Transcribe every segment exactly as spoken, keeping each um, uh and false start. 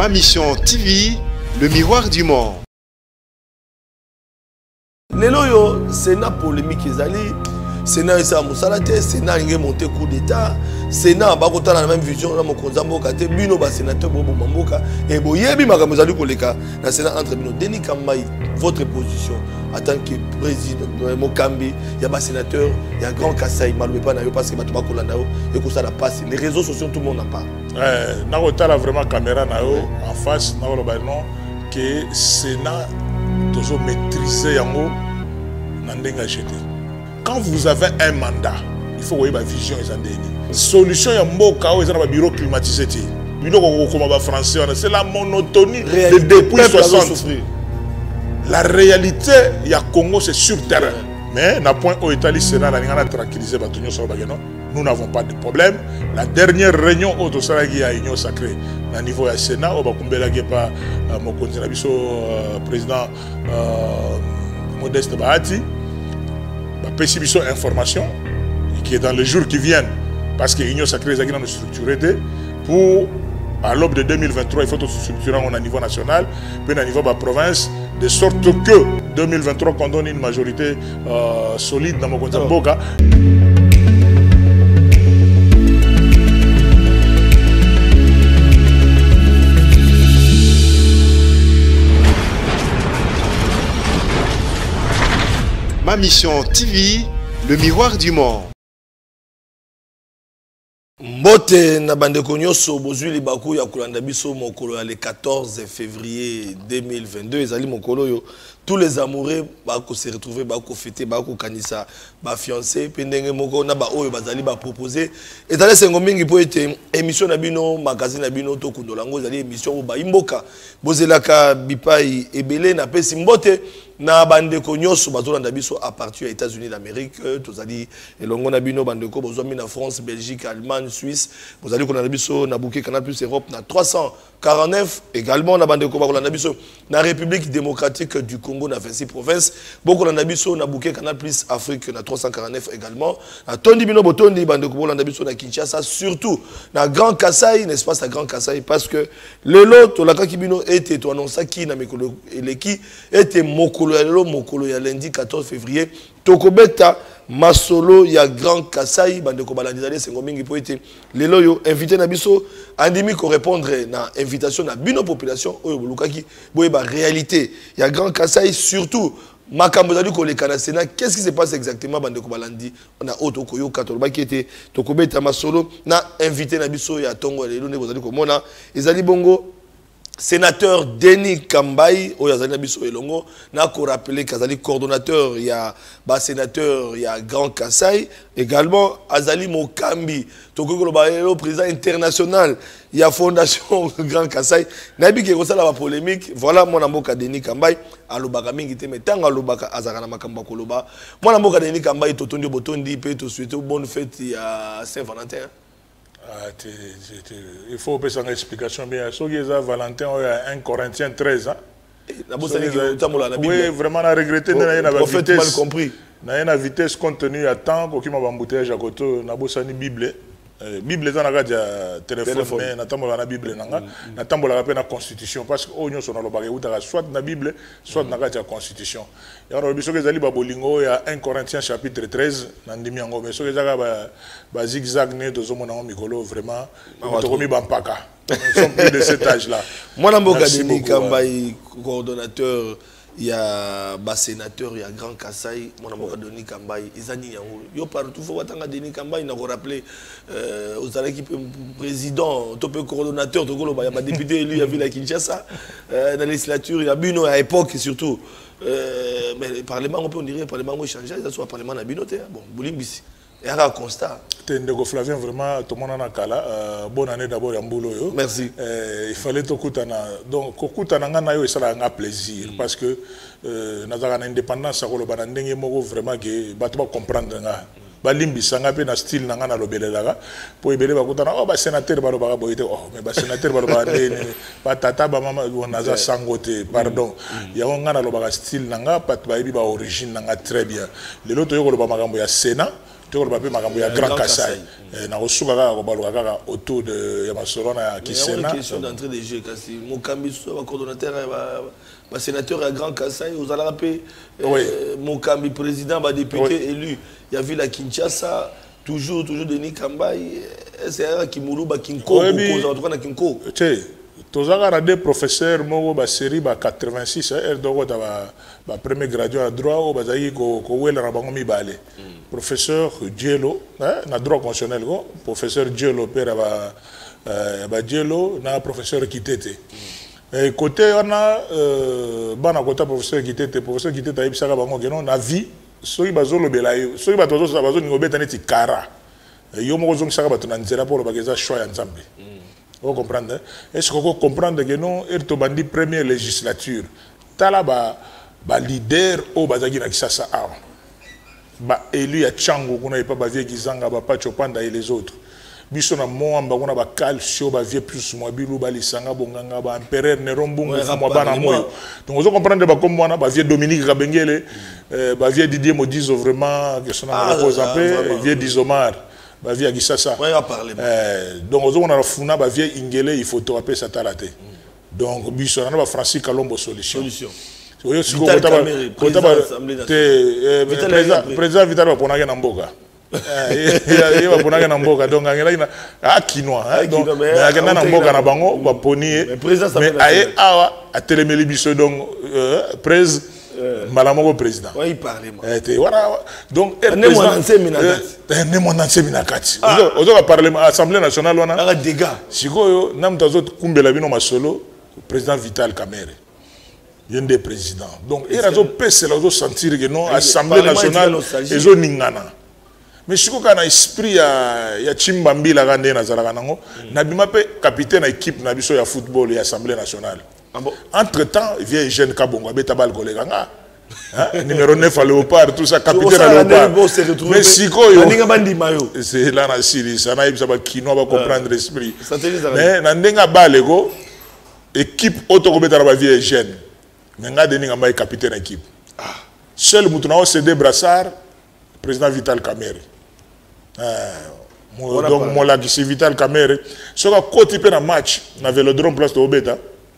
Ma Mission T V, le miroir du monde. Lelo yo, Sénat polémique ezali, Sénat esa musalate, Sénat inge monté coup d'état, Sénat ba kota na même vision na mokonza mboka te bino ba sénateur bobo mamboka et boyebi makambo ezali koleka na Sénat entre bino. Denis Kambai, votre position en tant que président Mokambi, il y a ba sénateur, il y a grand Kassai malwe pa na yo parce que ba to ba kolanda yo et ko ça la passe. Les réseaux sociaux tout le monde en parle. Euh na kota vraiment caméra na yo en face na lo ba non que Sénat toujours maîtriser yango. Quand vous avez un mandat, il faut avoir une vision. Solution, il y a un bureau climatisé. C'est la monotonie de depuis soixante. La réalité, il y a Congo, c'est sur terrain. Mais, na point où Italie, Sénat, tranquillisé, nous n'avons pas de problème. La dernière réunion au Dossaragi à l'Union sacrée, au niveau du Sénat, au président Modeste Bahati, la perception information qui est dans les jours qui viennent, parce que l'Union sacrée est dans structurée pour à l'aube de deux mille vingt-trois, il faut tout structurer au niveau national, puis au niveau de la province, de sorte que deux mille vingt-trois, qu'on donne une majorité euh, solide dans mon Boka. Ma Mission T V, le miroir du monde. Mbote na bandeko nyonso bozwi libaku ya kolanda biso mokolo ya le quatorze février deux mille vingt-deux ezali mokolo yo tous les amoureux bako se retrouver bako fêter bako kanisa ba fiancé pendenge moko na ba oyo bazali ba proposer ezali sengo mingi po ete émission na bino magazine na bino to kundolango ezali émission ba imboka bozelaka bipai ebele na pesi mbote na bandeko nyonso bazolanda biso à partir des États-Unis d'Amérique tozali elongo na bino bandeko bozomi na France, Belgique, Allemagne, Suisse bozali kolanda biso na bouquet Canal Plus Europe na trois cent quarante-neuf également na bandeko bakolanda biso na République démocratique du Congo na vingt-six provinces bokolanda biso na bouquet Canal Plus Afrique na trois cent quarante-neuf également na tondi bino botondi bandeko bolanda biso na Kinshasa surtout na Grand Kassai n'est-ce pas, à Grand Kassai parce que lelo tolaka kibino était to annonça qui na mekolo eleki était moko Mokolo mokolo ya lundi quatorze février tokobeta masolo ya Grand Kassai bandeko balandizali sengo mingi po ete lelo yo invité na biso andimi ko répondre na invitation na bino population oyo bolukaki boye ba réalité ya Grand Kassai surtout makambo zali ko le kana Sénat qu'est-ce qui se passe exactement bandeko balandi on a auto koyo katolba qui était tokobeta masolo na invité na biso ya tongo lelo ne bozali ko mona ezali bongo sénateur Denis Kambai, Oyazana Biso Elongo, n'a qu'à rappeler qu'Azali coordonnateur, il y a bas sénateur, il y a Grand Kassai, également Azali Mokambi, Toko le président international, il y a Fondation Grand Kassai, Nabi qui est la polémique, voilà mon amoka Denis Kambai, Alobaka Mingi Teme, Tanga Alobaka Azarana Makamba Koloba, mon amoka Denis Kambai, Totondi Botondi, peut te souhaiter bonne fête il y a Saint-Valentin. Ah, t es, t es, il faut faire une explication bien. Ce qui est Valentin, il y a un Corinthiens treize. Hein? Oui, vraiment, on a regretté. On a mal compris. On a une vitesse compte tenu à temps qu'il y a un embouteillage à côté. On a une Bible. Bible est dans la téléphone, mais on a la Bible. On a la Constitution. Parce que nous sommes soit la Bible, soit dans la Constitution. Il y a un Corinthiens chapitre treize. Mais ce qui est zigzag, vraiment, nous sommes plus de cet âge-là. Moi, je suis Kambai, coordonnateur. Il y a bas sénateur, il y a Grand Kassai, mon amour Denis Kambai, Izani Yango. Yo partout, faut voir Denis Kambai, il a rappelé aux équipes président, top coordonnateur, il y a député élu, il y a vu la Kinshasa, dans la législature, il y a Bino à l'époque surtout. Mais le Parlement, on peut dire, le Parlement a changé, il y a le Parlement à Bino, bon, Boulimbisi. Il y a un constat. Ndeko Flavien, vraiment, tout le monde en a cas. Bonne année d'abord, Yamboulou. Merci. Euh, il fallait tout écouter. Donc, Kokutana, ça a un plaisir. Mm. Parce que nous avons une indépendance, ça a vraiment que nous comprendre. Balimbi sanga pe na style nanga na lobele daga po ebele bakutana oh ba sénateur ba lobaka boyite oh mais ba sénateur ba lobaka ne ba tata ba mama onaza sangote pardon ya nga na lobaka style nanga pat ba yebi ba origine nanga très bien lelo to yoko loba makambo ya Sénat tu vois le makambo ya Grand Kassai na osuka ka ko baluka ka autour de ya masolona ya Kisena. Il y a une question d'entrée de jeu kasi Mokambi so coordonnateur ba sénateur à Grand Kassai aux allez rappeler Mokambi président ba député élu il y a vu la Kinshasa toujours toujours Denis Kambai c'est un qui moulu ba Kinko ko en tout cas na Kinko. Tozaka des professeurs mo ba série ba quatre-vingt-six er doko ta ba ba premier gradué à droit o bazaki ko ko wela na bango mibale professeur Dielo na droit constitutionnel ko professeur Dielo père ba ba Dielo na professeur Kitete et côté on a bana côté professeur Kitete professeur Kitete ayebisaka bango ke non na vie soki bazolo bela yo soki bato zo bazo ngobeta neti kara yo mo zo ngisaka bato na nzela pour bageza choix ya nzambe. Vous comprenez? Est-ce que vous comprenez que non, il y a une première législature. Tala ba ba leader au bazagi na kisasa a. Ba élu ya Tchango kuna ipa ba vie kizanga ba Pacho Panda et les autres. Biso na moamba kuna ba calcio ba vie plus moi bilu ba lisanga bonganga ba empereur Nerombungu mo bana moyo. Donc vous comprenez ba comme moi ba vie Dominique Kabengele, ba vie Didier Modizo vraiment que son nom repose un peu, vie d'Isomar. Ba via Gisasa. Ouais, on va parler. Euh, donc on a funa ba via Ingele il faut te rappeler ça talaté. Donc biso na ba Francis Kalombo solution. Solution. Oyo siko kota ba kota ba te président Vital ba ponaka na mboka. Eh il va ponaka na mboka donc ngela ina a kinoa donc na ngena na mboka na bango ba poni mais aye awa a telemeli biso donc président Malamoko président. Oui, il parlait. Donc, il y a un séminakati. On va parler à l'Assemblée nationale. On a des dégâts. Si vous avez un président Vital Kamerhe. Il y a des présidents. Donc, il y a des sentir que non, l'Assemblée nationale est un ningana. Mais si vous avez un esprit, il y a Chimbambi, la grande Nazaraganango, Nabima pe capitaine de l'équipe de football et l'Assemblée nationale. Entre-temps, il y a un jeune Kabongo, Betabal Goleganga, numéro neuf à Léopard, tout ça, capitaine à Léopard. Mais si c'est là dans la Syrie, ça n'a pas Kino va comprendre l'esprit. Mais dans le Balego, équipe autocobéta la vie est jeune. Mais il y a un capitaine d'équipe. Seul Moutounao, c'est des brassards, président Vital Kamerhe. Donc, moi, c'est Vital Kamerhe. Si on a côté un match, on a le Vélodrome Place de Obeta.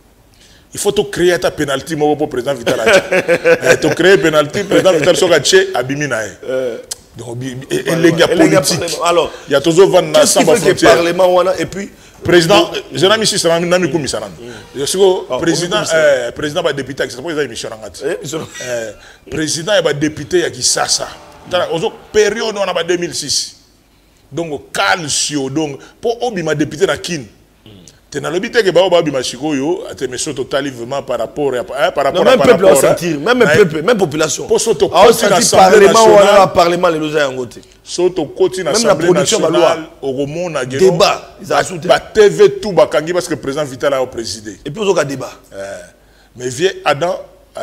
Il faut créer ta pénalty pour le président Vital. Tu crées un pénalty, le président Vital Sogaché a Biminae. Donc, les gars politiques. Alors, il y a toujours vingt qu'est-ce qui fait le Parlement et puis. Président, je n'ai mis ici, je n'ai mis comme ça. Je suis président, président va député, c'est pour ça que je président va député à Kisasa. Dans la période où on a deux mille six. Donc, calcio, donc, pour obima député na Kin. Tu n'as pas dit que Bao Babi Machikoyo a été méchant totalement par rapport à par rapport à. Même peuple a senti, même peuple, même population. Pour s'auto côté l'Assemblée nationale. Parlement les loger en côté. S'auto côté l'Assemblée nationale au Romon a gagné. Débat, ils ont ajouté. Ba T V tout bakangi parce que le président Vital a présidé. Et puis ils ont un débat. Mais vieux Adam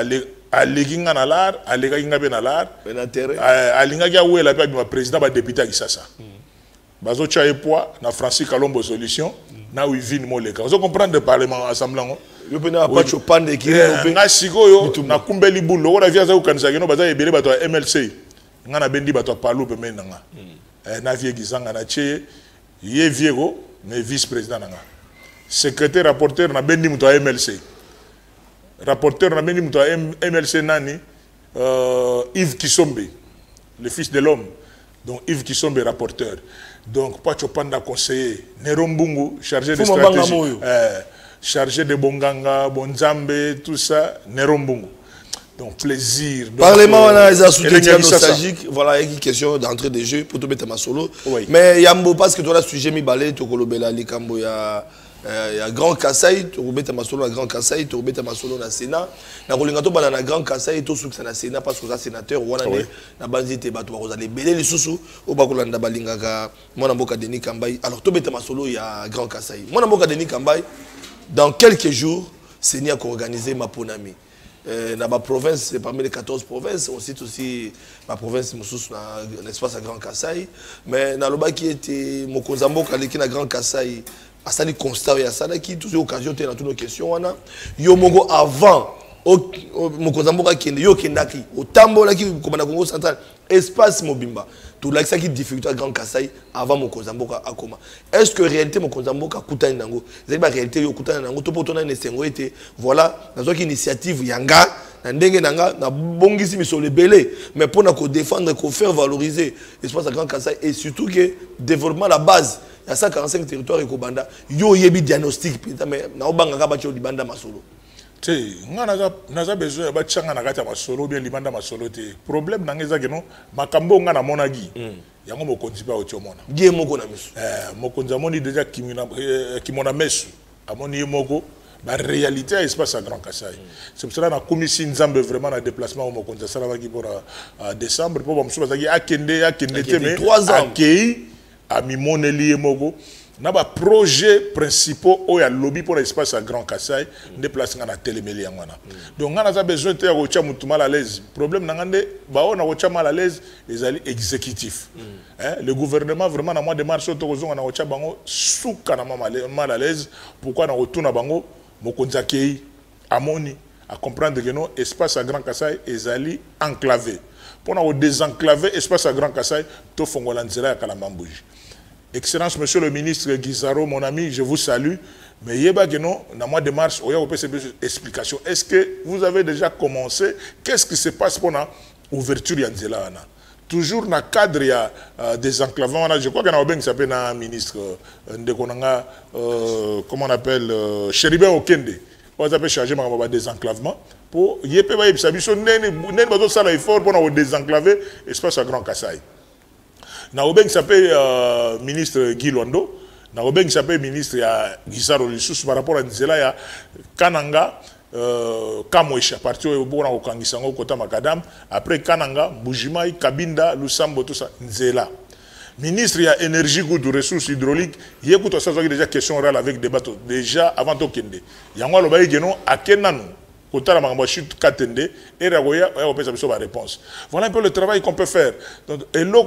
a léginga na lar, a léginga ben na lar. Ben intérêt. A linga ya où la le président ba député à Kisasa. Bazo Tchaye Poa na Francis Kalombo solution. Na où il vit mon léga. Vous comprenez le Parlement Assemblée. Yo pena pas chopande qui est na sikoyo na kumbeli bulo wala via za ukanisa keno baza ebele bato M L C. Ngana bendi bato palu pe menanga. Eh na vie gizanga na che ye viego mais vice-président nanga. Secrétaire rapporteur na bendi muto M L C. Rapporteur na bendi muto M L C nani euh, Yves Kisombe, le fils de l'homme. Donc Yves Kisombe rapporteur. Donc, Pacho Panda conseiller, Nerombungu, chargé de stratégie, euh, chargé de Bonganga, Bonzambe, tout ça, Nerombungu. Donc, plaisir. Donc, Parlement, on a des soutiens nostalgiques. Voilà, il y a une question d'entrée de jeu pour te mettre ma solo. Oui. Mais il y a un parce que tu as le sujet, mi balé, tu as le Likambo, il y a. Il y a Grand Kassai, tu remets ta solo à Grand Kassai, tu remets ta solo au Sénat. Na Rolingato na Grand Kassai, tu souk na Sénat parce que ça sénateur ou on na banzi te bato ba les belé les sousou au bakolanda balinga ka mona mboka Denis Kambai. Alors tu mets ta solo il y a Grand Kassai. Mona mboka Denis Kambai dans quelques jours, Séni a organisé ma ponami. Euh, dans ma province, parmi les quatorze provinces, on cite aussi ma province, l'espace à Grand Kassai. Mais dans le bas qui était Mokozambo, qui est à Grand Kassai, à ça, constat, il y a ça qui, toutes les occasions, dans toutes nos questions, Yomongo avant mokonzi mboka kende yo kendaki otambolaki komanda Congo central espace mobimba tout là ça qui difficulté à Grand Kassai avant mokonzi mboka akoma est-ce que réalité mokonzi mboka kutani nango c'est ba réalité yo kutani nango to potona ne sengo été voilà nazo ki initiative yanga na ndenge nanga na bongisi miso lebele mais pour na ko défendre ko faire valoriser espace à Grand Kassai et surtout que développement la base il y a cent quarante-cinq territoires et Kobanda yo yebi diagnostic mais na obanga ka ba cho libanda masolo te nga naza naza besoin ba tchanga na kati ya masolo bien libanda masolo te problème na ngeza keno makambo nga na monagi yango mokonzi pa otio mona die moko na miso eh mokonzi amoni déjà kimina kimona mesu amoni moko la réalité est espace à Grand Kassai. C'est pour cela que la commission Nzambe vraiment un déplacement au Mokonza Salavaki pour décembre pour me souhaiter qu'il y a Kende, Kende, mais accueilli à Mimoneli et Mogo. N'a pas projet principal au ya lobby pour l'espace à Grand Kassai déplacement à télémélie ngana. Donc on a besoin de rocha mutu mal à l'aise. Problème n'angande ba on a rocha mal à l'aise les alliés exécutifs. Hein, le gouvernement vraiment na moi démarche autorisation on a rocha bango souka na mal à l'aise. Pourquoi na retourne bango mokonza kei amoni à comprendre que non espace à Grand Kassai est allié enclavé. Pour na désenclaver espace à Grand Kassai to fongola nzela ya Kalambambouji. Excellence, monsieur le ministre Guizaro, mon ami, je vous salue. Mais il y a dans mois de mars, il y a une explication. Est-ce que vous avez déjà commencé? Qu'est-ce qui se passe pour l'ouverture de Nzela? Toujours dans le cadre euh, des enclavements, je crois qu'il y a un qui s'appelle un ministre, euh, comment on appelle, euh, Chéribin Okende. On va charger de désenclavement. Pour y a pas effort pour désenclaver l'espace à Grand Kassai. Naobeng s'appelle euh, ministre Guy Londo, Naobeng s'appelle ministre ya Guizaro Lissous par rapport à Nzela ya Kananga, euh, Kamwesha, parti au Bora au Kangisango, Kota Makadam, après Kananga, Bujimai, Kabinda, Lusambo, tout ça, Nzela. Ministre ya énergie, goût de ressources hydrauliques, il y a tout ça, déjà question orale avec des bateaux, déjà avant Tokende. Yango Lobaï Geno, à Kenanu. Et réponse. Voilà un peu le travail qu'on peut faire. Donc, et là,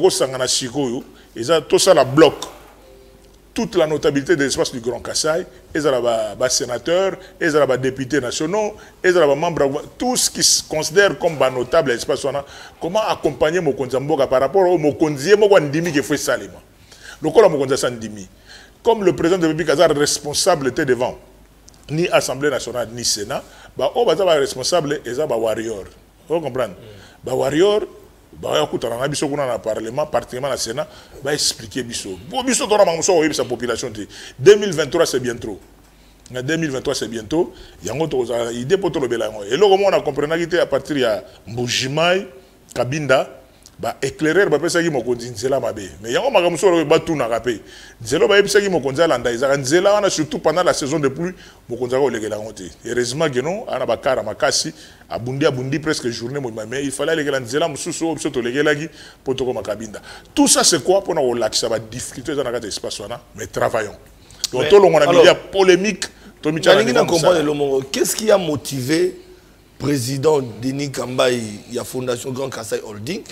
tout ça la bloque. Toute la notabilité de l'espace du Grand Kassai, ils ont des sénateurs, ils ont des députés nationaux, ils ont des membres, tout ce qui se considère comme notable l'espace. Comment accompagner Mokonzi Mboka par rapport au Mokonzi Mboka Ndimi qui fait ça. Le col Mokonzi Ndimi. Comme le président de la République a responsable était devant. Ni Assemblée nationale, ni Sénat, bah, on va être responsable et ça, bah, warrior. Vous comprenez? Bah, warrior, bah, écoute, on a vu dans le Parlement, particulièrement le Sénat, bah, expliquer biso. Pour biso, on a vu sa population. deux mille vingt-trois, c'est bien trop. deux mille vingt-trois, c'est bientôt. Il y a une idée pour tout le bélango. Et là, on a compris à partir de Mbujimai, Kabinda, bah éclairer ba pesa ki mokonzi Nzela mabe mais yango makamso lo ba tuna rapé Nzela ba pesa ki mokonzi alanda izaka Nzela wana surtout pendant la saison de pluie mokonzi ko legela ngote heureusement que non ana bakara makasi abundi abundi presque journée mais il fallait legela Nzela mususu opso to legela ki poto ko makabinda tout ça c'est quoi pour na relaxer ba difficulté dans la espace wana mais travaillons donc tout le monde a mis la polémique to mi tana comprendre qu'est-ce qui a motivé président Denis Kambaï ya fondation Grand Kassai Holding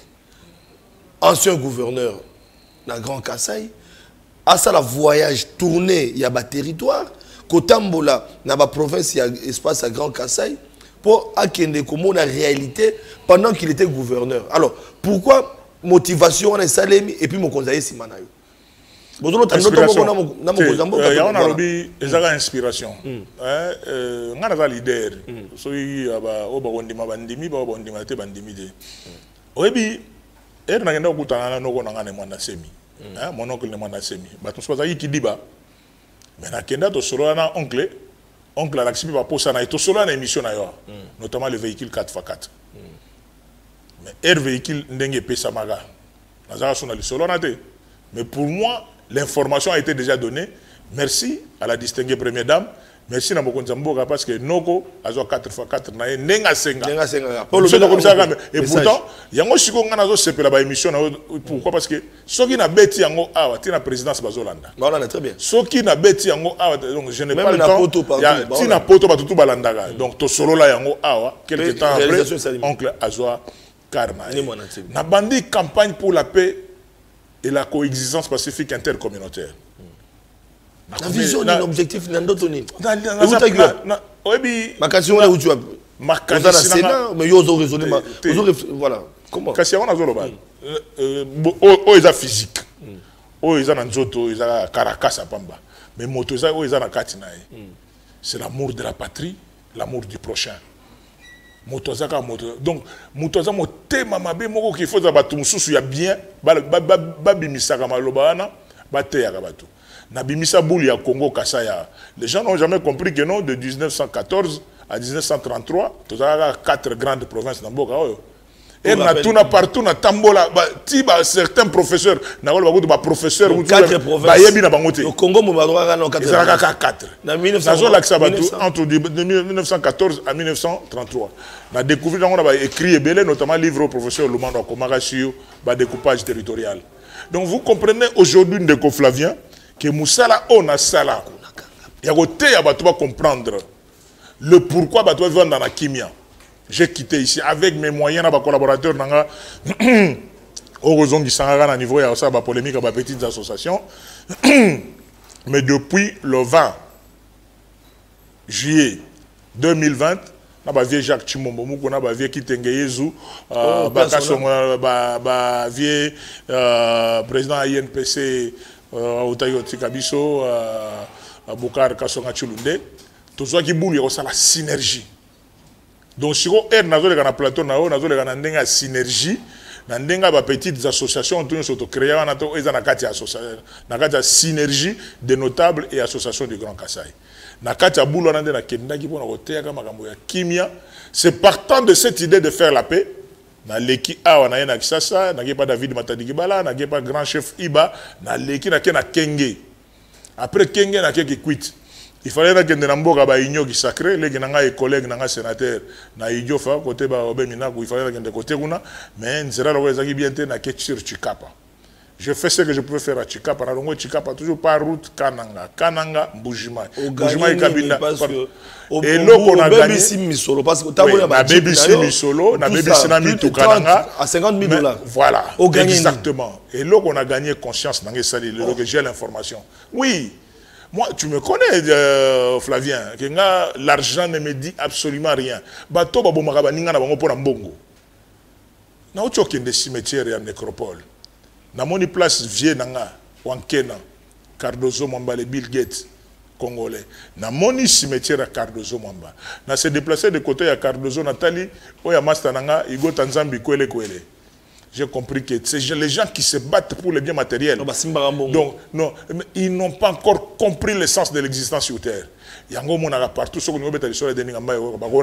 ancien gouverneur dans Grand Kassai, à ça la voyage tourné, il y a un territoire, Kotambola, dans la province, il y a espace à Grand Kassai, pour akende comme la réalité pendant qu'il était gouverneur. Alors, pourquoi motivation on a salé et puis mon conseiller Simanayo? Inspiration. Il y a une inspiration. On a un leader. Celui qui a bandimi, bandimi, bandimi. Oui, et na ngenda kutana na noko nanga ne mwana semi hein mon oncle ne mwana semi ba to soza yi kidiba mais na kenda to solo na oncle oncle la ksibi ba posa na to solo na émission na yo notamment le véhicule quatre par quatre mais er véhicule ndenge pesa maga na za sona le solo na te mais pour moi l'information a été déjà donnée. Merci à la distinguée première dame. Merci à Mokonzi Mboka parce que Noko a quatre par quatre na nenga senga. Nenga senga. Et pourtant, il y a un chiko ngana zo sepela ba émission. Pourquoi? Parce que ceux qui na beti yango awa tina présidence bazolanda. Voilà, très bien. Ceux qui na beti yango awa donc je n'ai pas le temps. Il y a tina poto ba tutu balandaga. Donc to solo la yango awa quelque temps après oncle Azwa Karma. Na bandi campagne pour la paix et la coexistence pacifique intercommunautaire. La vision d'un objectif, n'a d'autre ni. Oui, Sénat, mais ils ont raisonné. Voilà. Comment? Kasi on a zolo ba. Oh, ils ont physique. Oh, ils ont nzoto, ils ont caracas à pamba. Mais moto ça, oh, ils ont na katina. C'est l'amour de la patrie, l'amour du prochain. Moto ça moto. Donc moto ça moté mama be moko qu'il faut za batu mususu ya bien, ba ba ba bimisa kama lobana, ba te ya batu. Na bimisa bouli ya Congo Kasaya. Les gens n'ont jamais compris que non, de mille neuf cent quatorze à mille neuf cent trente-trois, tu as quatre grandes provinces dans Boka. Et na tout na partout na tambola ba ti ba certains professeurs na wala ba professeurs ou quatre provinces ba yebi na bangote au Congo mo badwa kana quatre ça quatre na mille neuf cents entre de mille neuf cent quatorze à mille neuf cent trente-trois na découvert on a écrit belé notamment livre au professeur Lumando Komara sur ba découpage territorial. Donc vous comprenez aujourd'hui Ndeko Flavien que Moussala on a sala ya côté ya ba to comprendre le pourquoi ba to vendre dans la kimia. J'ai quitté ici avec mes moyens, mes collaborateurs, au raison du Sahara, à niveau, il y a aussi des polémiques avec des petites associations. Mais depuis le vingt juillet deux mille vingt, on a vu Jacques Chimombo, on a vu Kitenge Yezu, le président I N P C, Otayo Tikabiso, Boukar Kassonga Chulunde. Tout ça qui boule, il y a la synergie. Donc, si on est dans le plateau, on a une synergie, on a des petites associations, on a créé une synergie de notables et associations du Grand Kassai. C'est partant de cette idée de faire la paix. On a l'équipe A, on a un Akisasa, on n'a pas David Matadigibala, on n'a pas grand chef Iba, on a l'équipe qui a Kenge. Après Kenge, on a quelques quittes. Il fallait que nous ayons des sacrés, les collègues, les sénateurs, les côté il fallait que nous côté mais nous avons bien sur Chikapa. Je fais ce que je pouvais faire à Chikapa. Chikapa toujours par route Kananga, Kananga, Mbujima. Mbujima et Kabinda. Et là on a gagné parce que na B B C Misolo, na B B C Nami Kananga à cinquante mille dollars. Voilà, exactement. Et là on a gagné conscience dans les salles, que j'ai l'information. Oui. Moi, tu me connais, euh, Flavien, que l'argent ne me dit absolument rien. Bato babo makabaninga na bango pona mbongo. Na ocho kende cimetière ya nécropole. Na moni place vie nanga Wankena, Cardozo Mwamba le Bill Gates congolais. Na moni cimetière à Cardozo Mwamba. Na se déplacer de côté à Cardozo Nathalie, oya master nanga igo Tanzambi kwele kwele. J'ai compris que c'est les gens qui se battent pour le bien matériel. Donc, non, ils n'ont pas encore compris le sens de l'existence sur Terre. Il y a un moment partout, ce qu'on veut mettre sur les Denis Gamba.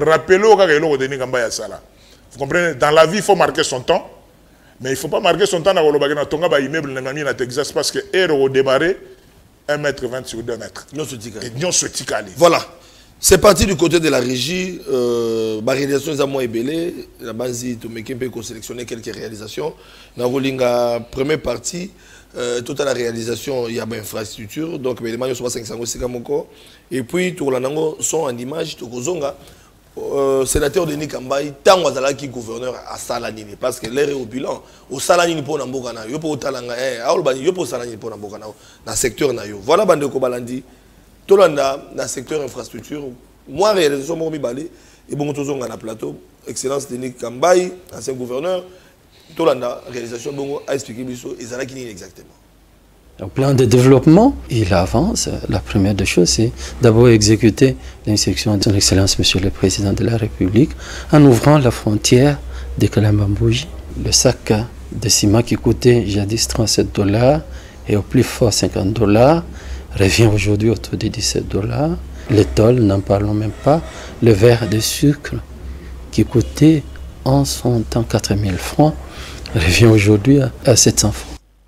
Vous comprenez? Dans la vie, il faut marquer son temps. Mais il ne faut pas marquer son temps dans le immeuble de Texas parce que l'air démarré un mètre vingt sur deux mètres. Et nous sommes voilà. C'est parti du côté de la régie. Euh, la réalisation est moins ébélée. La base peut sélectionner quelques réalisations. Dans la première partie, euh, toute la réalisation, il y a une infrastructure. Donc, les maillots sont cinq cents. Et puis, tout le monde sont en image. Le sénateur Denis Kambaï, tant que gouverneur à Salanini, parce que l'air est au bilan. Au Salanini pour Nambokana, il y a pour Talanga, il y a pour Salanini pour Nambokana, dans le secteur Nayo. Voilà, Bandeko Balandi. Tout le monde dans le secteur infrastructure, moi, réalisation, moi, je suis et bon, tout le monde dans le plateau. Excellence Denis Kambaï, ancien gouverneur. Tout le monde dans la réalisation, a expliqué exactement. Le plan de développement, il avance. La première des choses, c'est d'abord exécuter l'instruction de son Excellence, Monsieur le Président de la République, en ouvrant la frontière de Kalambambouji. Le sac de ciment qui coûtait jadis trente-sept dollars et au plus fort cinquante dollars. Revient aujourd'hui autour de dix-sept dollars. Le tôle, n'en parlons même pas. Le verre de sucre qui coûtait en son temps quatre mille francs revient aujourd'hui à, à sept cents francs.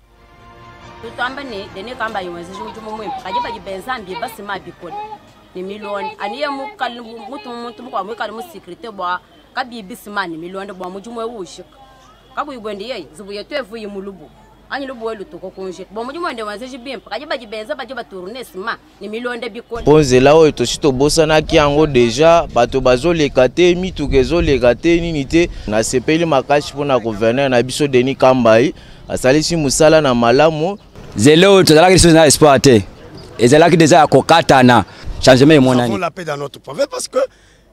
Pose là où to sito bosana ki ango déjà bato bazo lekate mi tukezo lekate ninité na sepeli makashi pona gouverneur na biso Denis Kambaï asalisi musala na malamu zelo to la question na exploiter et zela ki déjà kokata na changement monani. Nous avons la paix dans notre province parce que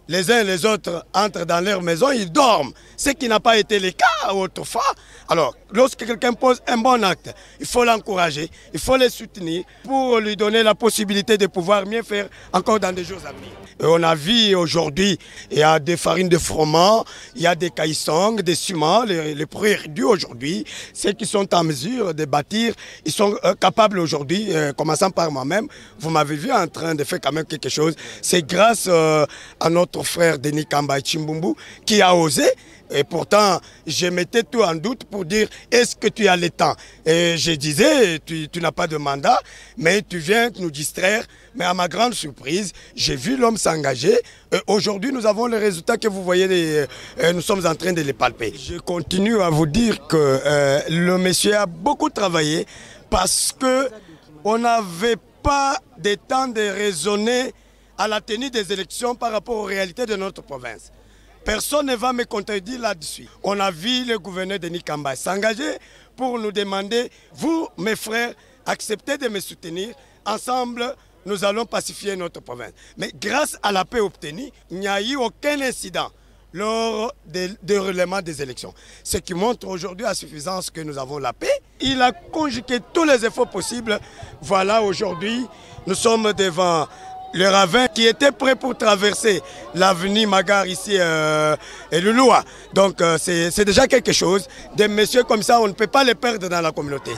les uns et les autres entrent dans leur maison, ils dorment. Ce qui n'a pas été le cas autrefois. Alors, lorsque quelqu'un pose un bon acte, il faut l'encourager, il faut le soutenir pour lui donner la possibilité de pouvoir mieux faire encore dans des jours à venir. Et on a vu aujourd'hui, il y a des farines de froment, il y a des caissons, des ciments, les, les prix réduits aujourd'hui. Ceux qui sont en mesure de bâtir, ils sont euh, capables aujourd'hui, euh, commençant par moi-même, vous m'avez vu en train de faire quand même quelque chose. C'est grâce euh, à notre frère Denis Kamba Chimbumbu qui a osé. Et pourtant, je mettais tout en doute pour dire, est-ce que tu as le temps? Et je disais, tu, tu n'as pas de mandat, mais tu viens nous distraire. Mais à ma grande surprise, j'ai vu l'homme s'engager. Aujourd'hui, nous avons les résultats que vous voyez, les, euh, nous sommes en train de les palper. Je continue à vous dire que euh, le monsieur a beaucoup travaillé parce qu'on n'avait pas de temps de raisonner à la tenue des élections par rapport aux réalités de notre province. Personne ne va me contredire là-dessus. On a vu le gouverneur Denis Kamba s'engager pour nous demander, vous, mes frères, acceptez de me soutenir. Ensemble, nous allons pacifier notre province. Mais grâce à la paix obtenue, il n'y a eu aucun incident lors du déroulement des élections. Ce qui montre aujourd'hui à suffisance que nous avons la paix. Il a conjugué tous les efforts possibles. Voilà, aujourd'hui, nous sommes devant le ravin qui était prêt pour traverser l'avenue Magar ici euh, et le Loua. Donc euh, c'est déjà quelque chose. Des messieurs comme ça, on ne peut pas les perdre dans la communauté.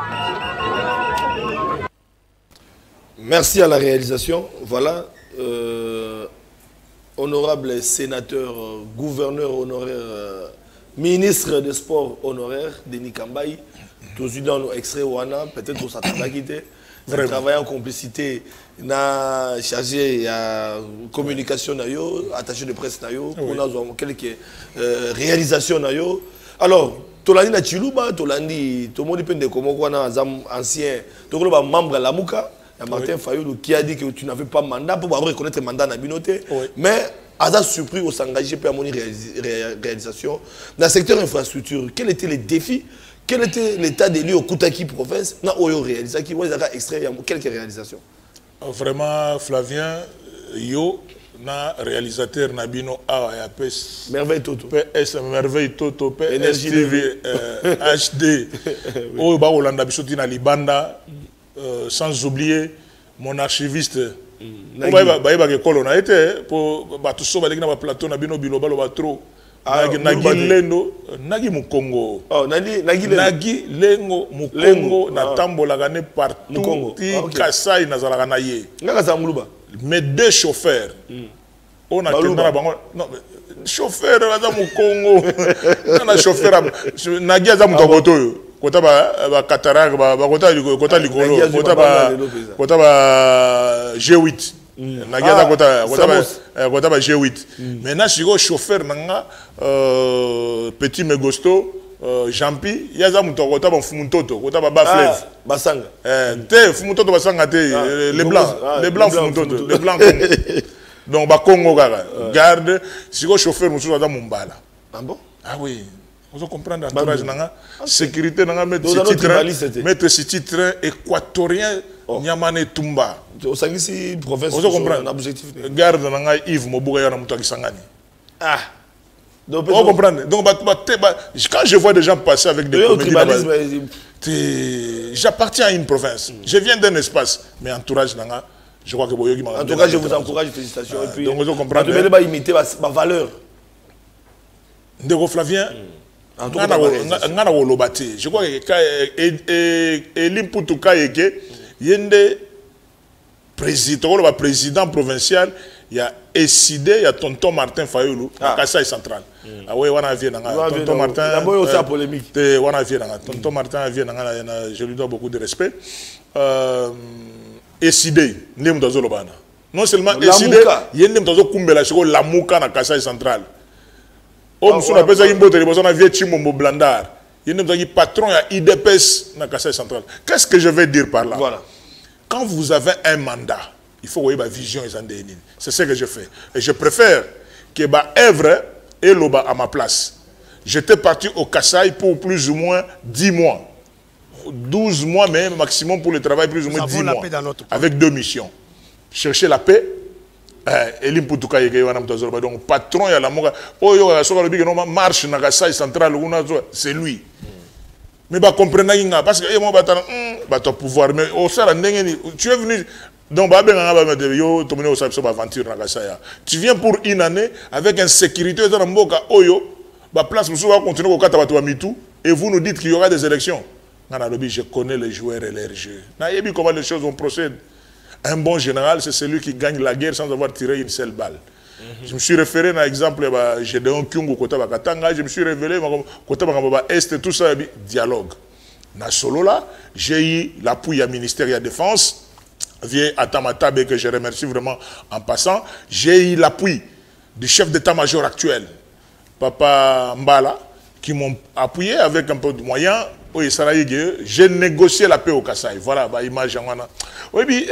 Merci à la réalisation. Voilà, euh, honorable sénateur, gouverneur honoraire, euh, ministre des Sports honoraire, Denis Kambaï, tous dans nos extraits Wana, peut-être qu'on s'attend à quitter. Vous travaillez en complicité, na chargé à communication nayo, attaché de presse nayo, on a quelques euh, réalisations nayo. Alors, tolandi na Chiluba, tolandi, tout le monde peut dire comment on a ancien, tout le monde membre de la Mouka, il y a Martin Fayoulou qui a dit que tu n'avais pas mandat pour reconnaître le mandat dans la communauté, mais Aza surpris au s'engager pour avoir une réalisation dans le secteur infrastructure. Quels étaient les défis? Quel était l'état des lieux au Koutaki province? On a réalisé quelques réalisations. Vraiment, Flavien, yo, na réalisateur Nabino A et A P S. Merveille Toto. P S, Merveille Toto, P S T V, H D. Au bas Hollanda Bisoti na Libanda, sans oublier mon archiviste. Au bas bas que colon a été pour tout ça, bah na plateau Nabino Biloba lo batro. Nagi Lendo, Nagi Mukongo. Oh, Nagi Nagi Nagi Lengo Mukongo na tambola gane partout. Ti Kasai na zala gana ye. Mes deux chauffeurs. On a tenu la bango. Non, chauffeur na za Mukongo. Na chauffeur Nagi za mutoboto. Kota ba ba Katarak ba kota kota likolo. Kota ba kota ba G huit. Nagia kota kota ba G huit. Maintenant si go chauffeur nanga petit Megosto Jampi yaza muto kota ba Fumutoto kota ba Baflev basanga eh te Fumutoto basanga te les blancs les blancs Fumutoto les blancs donc ba Congo gara garde si go chauffeur muso za Mumbala. Ah bon? Ah oui. Vous comprenez l'entourage nanga sécurité nanga mettre ce titre mettre ce titre équatorien Nyamane Tumba. Au Sangisi province. Vous comprenez? Garde nanga Yves Mobuga ya na muto akisangani. Ah. Donc vous comprenez? Donc quand je vois des gens passer avec des comédies, j'appartiens à une province. Je viens d'un espace, mais entourage nanga, je crois que Boyogi m'a. En tout cas, je vous encourage, félicitations. Et puis, donc vous comprenez? Vous devez imiter ma valeur. Ndeko Flavien. En tout cas, ngana wolobati. Je crois que Elim Putuka yeke yende président, le président provincial, il y a Essidé, il y a tonton Martin Fayoulou, à Kassai central. Ah oui, on a vu tonton Martin. D'abord, il y a polémique. On a vu tonton Martin, je lui dois beaucoup de respect. Essidé, nem dans Zolobana. Non seulement Essidé, il y a nem dans Kumbela, c'est la Mouka à Kassai central. On a appelé ça Imbote, on a vu Chimombo Blandar. Il y a un patron à I D P S dans Kassai central. Qu'est-ce que je vais dire par là? Voilà. Quand vous avez un mandat, il faut avoir une vision et c'est ce que je fais. Et je préfère que ma œuvre et l'oba à ma place. J'étais parti au Kassai pour plus ou moins dix mois. douze mois, mais maximum pour le travail, plus ou moins dix mois. Avec deux missions. Chercher la paix Elim Putuka yeke wana mtazoro donc patron ya la monga oyo ya soka lobi que non marche na Kasai central c'est lui. Mais bah comprendre inga parce que moi batana bah ton pouvoir mais au ça tu es venu donc bah ben bah yo tomber au ça aventure na Kasai. Tu viens pour une année avec insécurité dans mboka oyo bah place nous va continuer au kata bato mitou et vous nous dites qu'il y aura des élections. Nana lobi je connais les joueurs et leurs jeux. Na yebi comment les choses vont procéder. Un bon général, c'est celui qui gagne la guerre sans avoir tiré une seule balle. Mm-hmm. Je me suis référé à l'exemple de Gédéon Kyungu, je me suis révélé côté Est, tout ça, dialogue. Dans solo là, j'ai eu l'appui du ministère de la Défense, via Atamatabe, que je remercie vraiment en passant. J'ai eu l'appui du chef d'état-major actuel, Papa Mbala, qui m'ont appuyé avec un peu de moyens. Oui, j'ai négocié la paix au Kasaï. Voilà, bah, image. Oui, il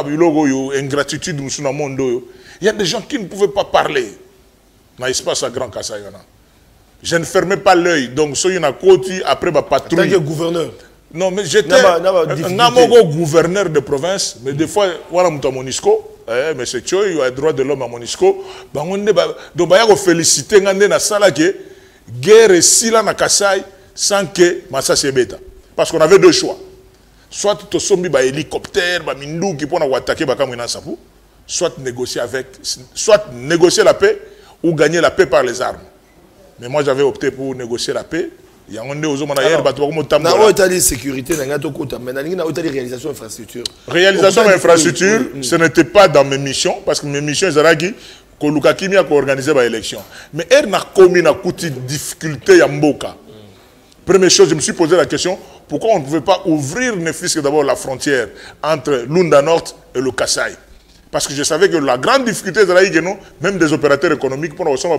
y a des gens qui ne pouvaient pas parler dans l'espace à Grand Kasaï. Je ne fermais pas l'œil. Donc, si il y a côté après ma patrouille. En tant que gouverneur. Non, mais j'étais un gouverneur de province. Mais des fois, voilà, je suis à Monisco. Mais c'est Tchoy, il y a droit de l'homme à Monisco. Donc, il faut féliciter la salle que guerre et sila na Kasaï. Sans que Massa Sebeta. Parce qu'on avait deux choix. Soit tu sommes un hélicoptère, un mindou qui peut attaquer Bakamina Sapou, soit négocier avec, soit négocier la paix ou gagner la paix par les armes. Mais moi j'avais opté pour négocier la paix. Il y a un des autres manières, bah tu vas comme na otali sécurité na ngato kota, mais na otali réalisation infrastructure. Réalisation infrastructure, ce n'était pas dans mes missions parce que mes missions Zaragi Koluka Kimia qui organisé l'élection. Mais elle n'a commis une difficulté à Mboka. Première chose, je me suis posé la question, pourquoi on ne pouvait pas ouvrir ne fût-ce que d'abord la frontière entre Lunda Nord et le Kasaï. Parce que je savais que la grande difficulté, c'est même des opérateurs économiques, pour nous,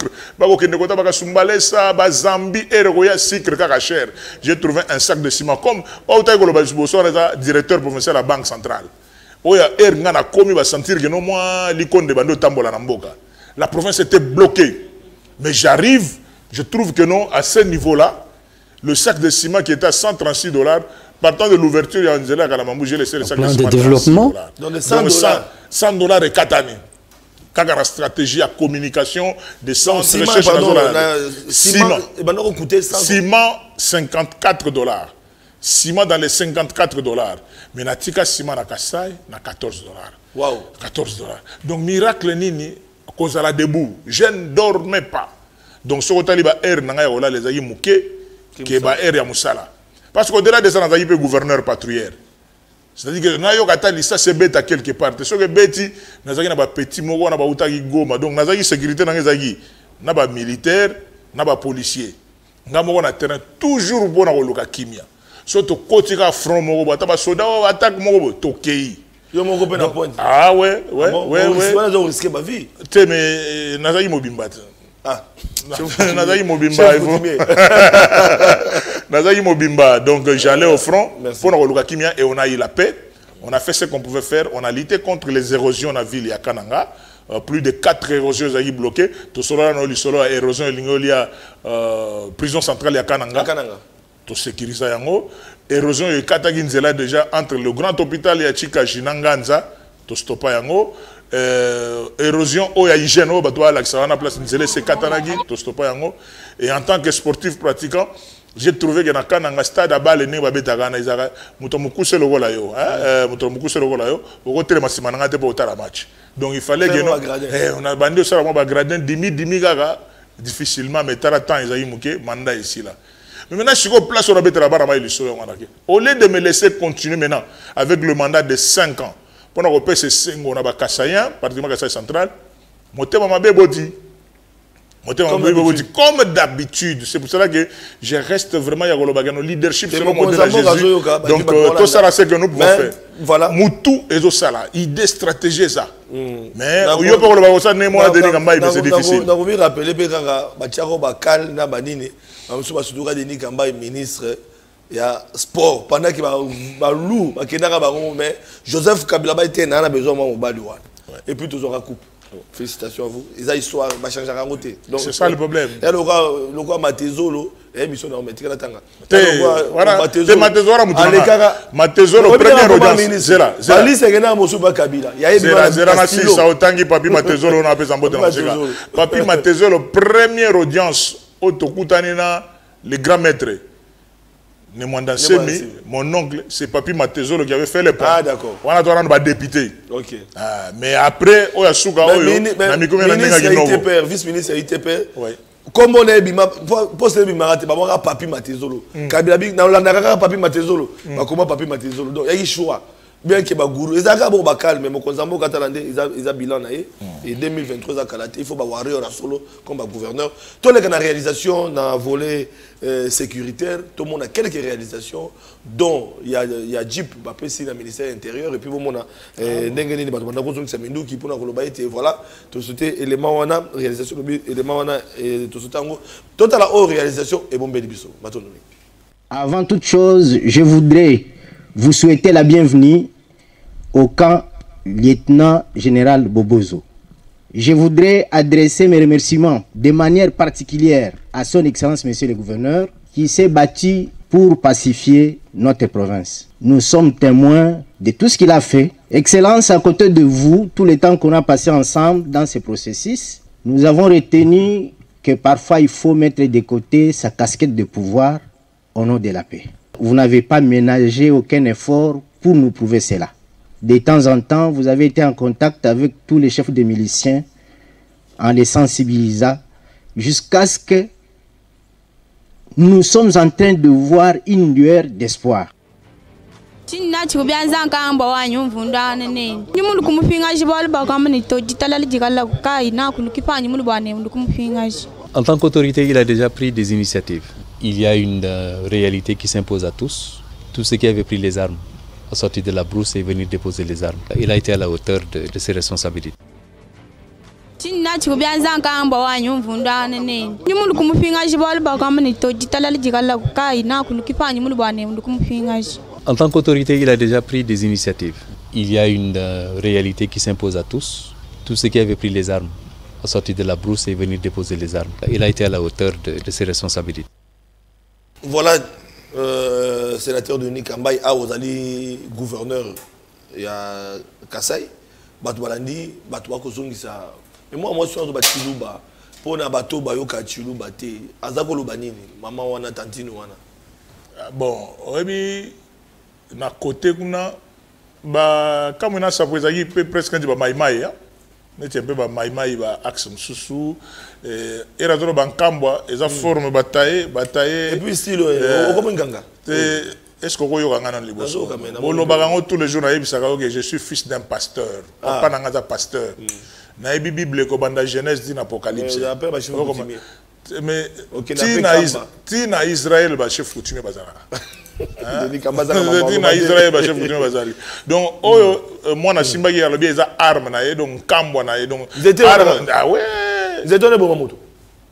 j'ai trouvé un sac de ciment comme le directeur provincial de la Banque centrale. La province était bloquée. Mais j'arrive, je trouve que non, à ce niveau-là, le sac de ciment qui était à cent trente-six dollars, partant de l'ouverture, il y a un zéla à Kalamambou, j'ai laissé le sac de ciment. Plan de développement. Donc cent dollars et quatre années. Quand la stratégie à communication des centres de recherche ciment, ciment cinquante-quatre dollars. Ciment dans les cinquante-quatre dollars. Mais Natika ciment à Kassai, na quatorze dollars. Wow. quatorze dollars. Donc miracle nini, à cause de la debout. Je ne dormais pas. Donc ce que tu as air nanga les aïe mouké. Qui est air ya musala. Parce qu'au-delà de ça, on a un gouverneur patrouillère. C'est-à-dire que nayo katali ça c'est bête à quelque part. C'est que bêti, nazaki na ba petit moko na ba utaki goma. Donc nazaki sécurité na ngezaki na ba militaire, na ba policier. Ngamo na terrain toujours bon na koluka kimia. So to kotika front moko ba ta ba soda ba attaque moko to kei. Yo moko pe na point. Ah ouais, ouais, ouais, ouais. Tu vas donc risquer ma vie. Té mais nazaki mobimba. Ah, Nazaki Mobimba. Nazaki Mobimba. Donc j'allais au front pour Noluka Kimia et on a eu la paix. On a fait ce qu'on pouvait faire. On a lutté contre les érosions dans la ville de Kananga. Euh, plus de quatre érosions ont été bloquées. Tout cela, on a eu solo érosion et la prison centrale de Kananga. Tout sécuriser yango. Érosion et Kataginzela déjà entre le grand hôpital et Chika Jinanganza. Tout stopper yango. Euh, érosion au ya hygiène au bateau à la place nzele c'est katanagi to stopa yango et en tant que sportif pratiquant j'ai trouvé que dans un stade à balle ne ba betaka na izaka muto mukuse logo la yo hein muto mukuse logo la yo oko tele masimana ngate po otala match donc il fallait que non eh on a bandé ça ba gradin dimi dimi gaga difficilement mais tara temps ils muke manda ici là mais maintenant je suis au place on a betala bara ma iluso ngana au lieu de me laisser continuer maintenant avec le mandat de cinq ans. Pendant qu'on paie ces cinq, on a des Kassaïens, particulièrement Kassaï central. Comme d'habitude. C'est pour cela que je reste vraiment au leadership selon le modèle de Jésus. Donc, tout ça, c'est que nous pouvons faire. Voilà. Moutou et tout ça, idée, stratégie, ça. Mais, il y a pas de c'est difficile. Vous vous rappelez, Bacharo Bakal, Nabanini, ministre. Il y a sport pendant qu'il va loup mais Joseph Kabila était a besoin de et puis tout aura coupe Félicitations à vous. Ils ont histoire, ils changent à côté. C'est ça le problème. Et le roi, le roi Matezolo, et mission de remettre la tanga. Voilà. Matezolo, Matezolo, premier audience. Zera. Zera. C'est que na Mosuba Kabila. Zera. Zera na si ça autangi papi Matezolo on appelle Zambo de Mosika. Papi Matezolo, première audience au Tokutanina, le grand maître. Nemwanda Semi, mon oncle, c'est Papi Matezolo qui avait fait le pas. Ah d'accord. On a droit à député. Ok. Ah, mais après, on a souga oyo. Ministre vice-ministre I T P. Oui. Comme on est bima, poste bima te ba Papi Matezolo. Kabila bi na landaka Papi Matezolo. Ba comment Papi Matezolo. Donc il y a choix. Bien que ba guru, ils ont ba calme mais konzambo katalande ils a ils a bilan na et deux mille vingt-trois à Kalate, il faut ba warrior à solo comme ba gouverneur. Tous les la réalisation dans volet euh, sécuritaire, tout le monde a quelques réalisations dont il y a il y a Jeep ba pesi dans ministère intérieur et puis bon on a ndengeni ba banda kozong samindu qui pour na koloba et voilà, tout c'était élément on a réalisation élément on a tout ce tango total la haute réalisation et bon biso matonomi. Avant toute chose, je voudrais vous souhaiter la bienvenue au camp lieutenant général Bobozo. Je voudrais adresser mes remerciements de manière particulière à son Excellence Monsieur le Gouverneur qui s'est battu pour pacifier notre province. Nous sommes témoins de tout ce qu'il a fait. Excellence, à côté de vous, tout le temps qu'on a passé ensemble dans ce processus, nous avons retenu que parfois il faut mettre de côté sa casquette de pouvoir au nom de la paix. Vous n'avez pas ménagé aucun effort pour nous prouver cela. De temps en temps, vous avez été en contact avec tous les chefs de miliciens en les sensibilisant jusqu'à ce que nous sommes en train de voir une lueur d'espoir. En tant qu'autorité, il a déjà pris des initiatives. Il y a une euh, réalité qui s'impose à tous. Tous ceux qui avaient pris les armes à sortir de la brousse et venir déposer les armes. Il a été à la hauteur de, de ses responsabilités. En tant qu'autorité, il a déjà pris des initiatives. Il y a une euh, réalité qui s'impose à tous. Tous ceux qui avaient pris les armes à sortir de la brousse et venir déposer les armes. Il a été à la hauteur de, de ses responsabilités. Voilà, euh, sénateur de Nikambaye, a osali gouverneur et à Kassai, Batou Balandi, Batou Bakozongisa. Mais moi, moi, je suis en Batilouba, pour na bateau Bayoka Chilouba, Azako Lubanini, maman wana, tantine wana. Bon, oui, na côté kuna, bah, comme on a sa présence, presque un peu maïmaï, mais tu es un peu maïmaï, bah, axe msusu. Et la drogue en Kambwa, ils ont formé bataille, bataille. Et puis style, au Komenganga. Est-ce qu'on voit un an liboso? Bon, le barango tous les jours que je suis fils d'un pasteur. Papa n'a pas pasteur. Na ebi Bible ko banda Genèse dit l'Apocalypse. Mais ti na Israël ba chef coutumier bazara. Ti na Israël ba chef coutumier bazali. Donc moi na simba qui a le bien za arme na et donc Kambwa na et donc arme. Ah ouais. Vous êtes donné pour moto.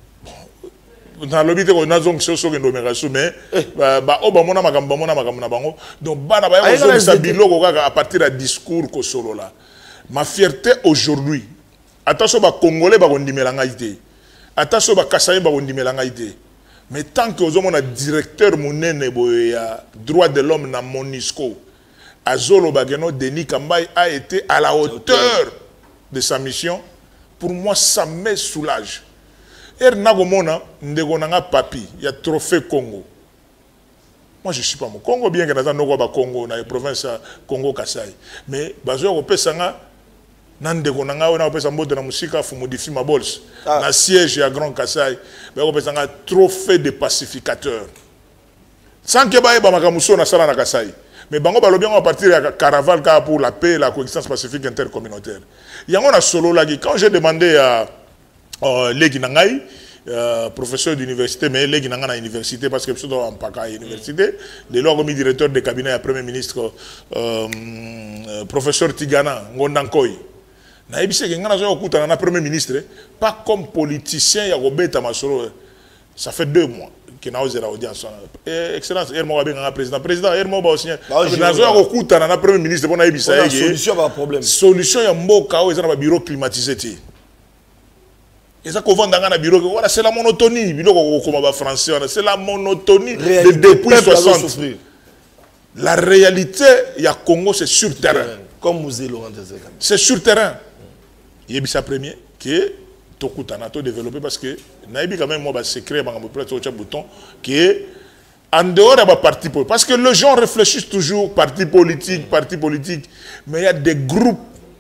Dans le but on a donc ce que nous mettons mais bah oh bah mon ama gamba mon ama gamba bango donc bana ba yo ça biloko à partir d'un discours ko solo là. Ma fierté aujourd'hui. Attention ba congolais ba kondimela ngai te. Attention ba kasaye ba kondimela ngai te. Mais tant que aux hommes directeur monene boya droit de l'homme na Monisco Azolo Bageno Denis Kambaye a été à la hauteur de sa mission. Pour moi, ça me soulage. Et Nagomona, Ndegonanga Papi, il y a trophée Congo. Moi, je ne suis pas mon Congo, bien que dans le Congo, dans la province Congo Kassai. Mais, Bazo Europé Sanga, Nandegonanga, on a opé Sambo de la musique, il faut modifier ma bolse. Dans le siège à Grand Kassai, on a opé Sanga trophée de pacificateur. Sans que Baye Bamakamuso na Sala na Kassai. Mais Bango Balobian va partir à Caraval pour la paix et la coexistence pacifique intercommunautaire. Il y a un solo là. Quand j'ai demandé à euh, Légui Nangaï, euh, professeur d'université, mais Légui Nangaï à l'université, parce que je suis en Paka à l'université, le lors directeur de cabinet à Premier ministre, euh, euh, professeur Tigana, Ngondankoy. Naïbise que Ngana Zoyo Kouta na Premier ministre, pas comme politicien, il y a Robert Masoro. Ça fait deux mois. Qui n'a pas audience. Excellence, Hermo a bien un président. Président, Hermo a aussi. Premier ministre, on a eu solution à problème. Solution, il y a un beau chaos, il y a un bureau climatisé. Et ça qu'on vend dans un bureau, voilà, c'est la monotonie. Français, c'est la monotonie de depuis soixante. La réalité, il y a Congo, c'est sur terrain. Comme Mouzé Laurent Désir. C'est sur terrain. Il y a ça premier qui est tout développé parce que naïbi quand même moi bah secret bah on peut faire bouton qui est en dehors de la parti politique parce que les gens réfléchissent toujours parti politique parti politique mais il y a des groupes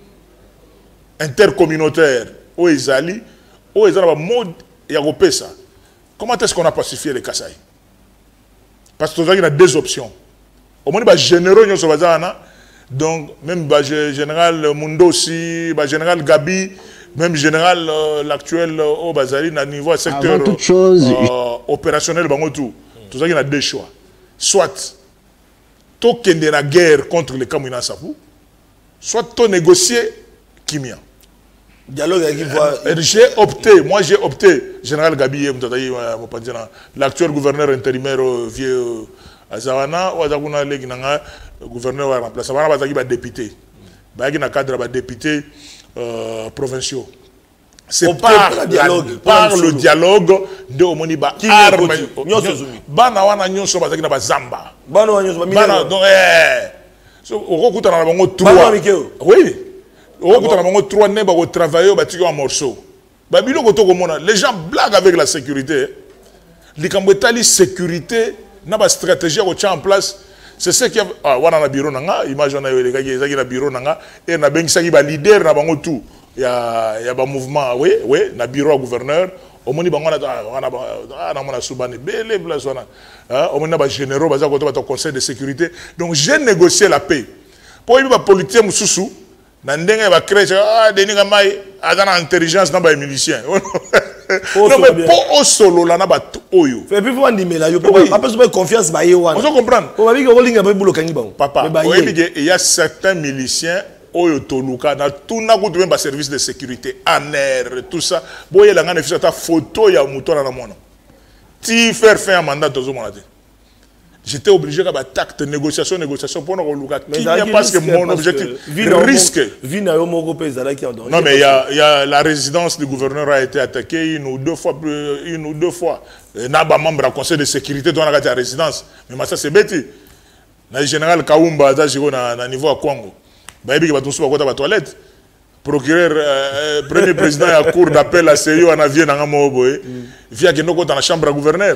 intercommunautaires où ils allient où ils ont mode il y a ça. Comment est-ce qu'on a pacifié les Kasaï? Parce que il y a deux options. Au moins bah généraux nous sommes donc même bah général Mundo aussi bah général Gabi même général euh, l'actuel au euh, Bazali à niveau secteur Avant toute chose, euh, opérationnel bango tout tout ça il y a deux choix soit to kende la guerre contre les Kamina Sapu soit to négocier Kimia dialogue avec voit euh, j'ai opté moi j'ai opté général Gabi l'actuel gouverneur intérimaire euh, vieux Azarana ou Azakuna Leginanga gouverneur va remplacer va Bazaki va député ba na cadre ba député Euh, provinciaux. C'est par, par, dialogue, par le dialogue de Omoniba. Arme. Bana wana nyonso bazaki na bazamba. Bana wana nyonso bana donc eh. So okuta na bango trois. Oui. Okuta na bango trois ne ba ko travailler ba tiki en morceaux. Ba biloko to komona les gens blaguent avec la sécurité. Likambo etali sécurité na ba stratégie ko tient en place. C'est ce qui a ah wana na bureau nanga image na yo les gars qui na bureau nanga et na bengi saki ba leader na bango tout il y a il y a ba mouvement oui oui na bureau gouverneur au moni bango na wana na mona subane belé place wana hein au moni ba généraux ba za ko to conseil de sécurité donc j'ai négocié la paix pour y ba politique mususu na ndenge ba créer ah Denis Kambai azana intelligence na ba miliciens non mais pour au solo là na ba oyo fait puis faut andimela yo pour après so confiance ba ye wana on peut comprendre pour ba bi ko linga ba bulo kangi ba papa il y a certains miliciens oyo toluka na tout na ko même ba service de sécurité en air tout ça boye la ngana fisa ta photo ya muto na mona ti faire faire un mandat tozo mona te j'étais obligé de faire acte négociation négociation pour nous reluka parce que mon objectif risque non mais il y a il y a la résidence du gouverneur a été attaquée une ou deux fois une ou deux fois n'a pas membre du conseil de sécurité dans la résidence mais ça c'est bête le général Kaumba na na niveau à Congo ba yebi ba tout sur côté ba toilette procureur euh, premier président à cour d'appel à Seyo en avion dans mo boy via que nous dans la chambre à gouverneur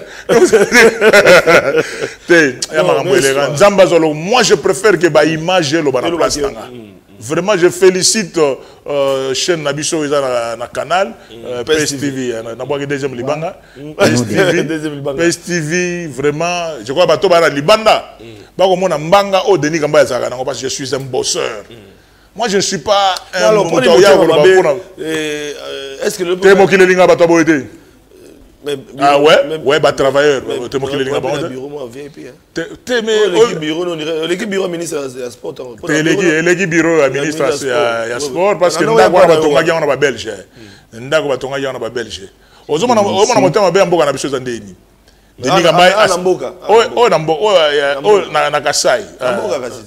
moi je préfère que ba image lo ba na place tanga vraiment je félicite euh, chaîne Nabiso na na canal euh, P S T V na bois deuxième libanga P S T V P S T V vraiment je crois ba to ba na libanda ba ko mona mbanga o Denis Kambai azaka na parce que je suis un bosseur. Moi, je ne suis pas un alors, est-ce que le T'es mon qui les a battu été ah ouais ouais bah travailleur t'es mon qui les a battu bureau moi V I P t'es mais l'équipe bureau l'équipe bureau ministre à sport t'es l'équipe bureau ministre à sport parce que ndako ba tonga ya na ba belge ndako ba tonga ya na ba belge ozoma na ozoma na motema be mboka na biso za ndeni Denis Kambai na mboka oh oh na mboka oh na na Kasai na mboka kasi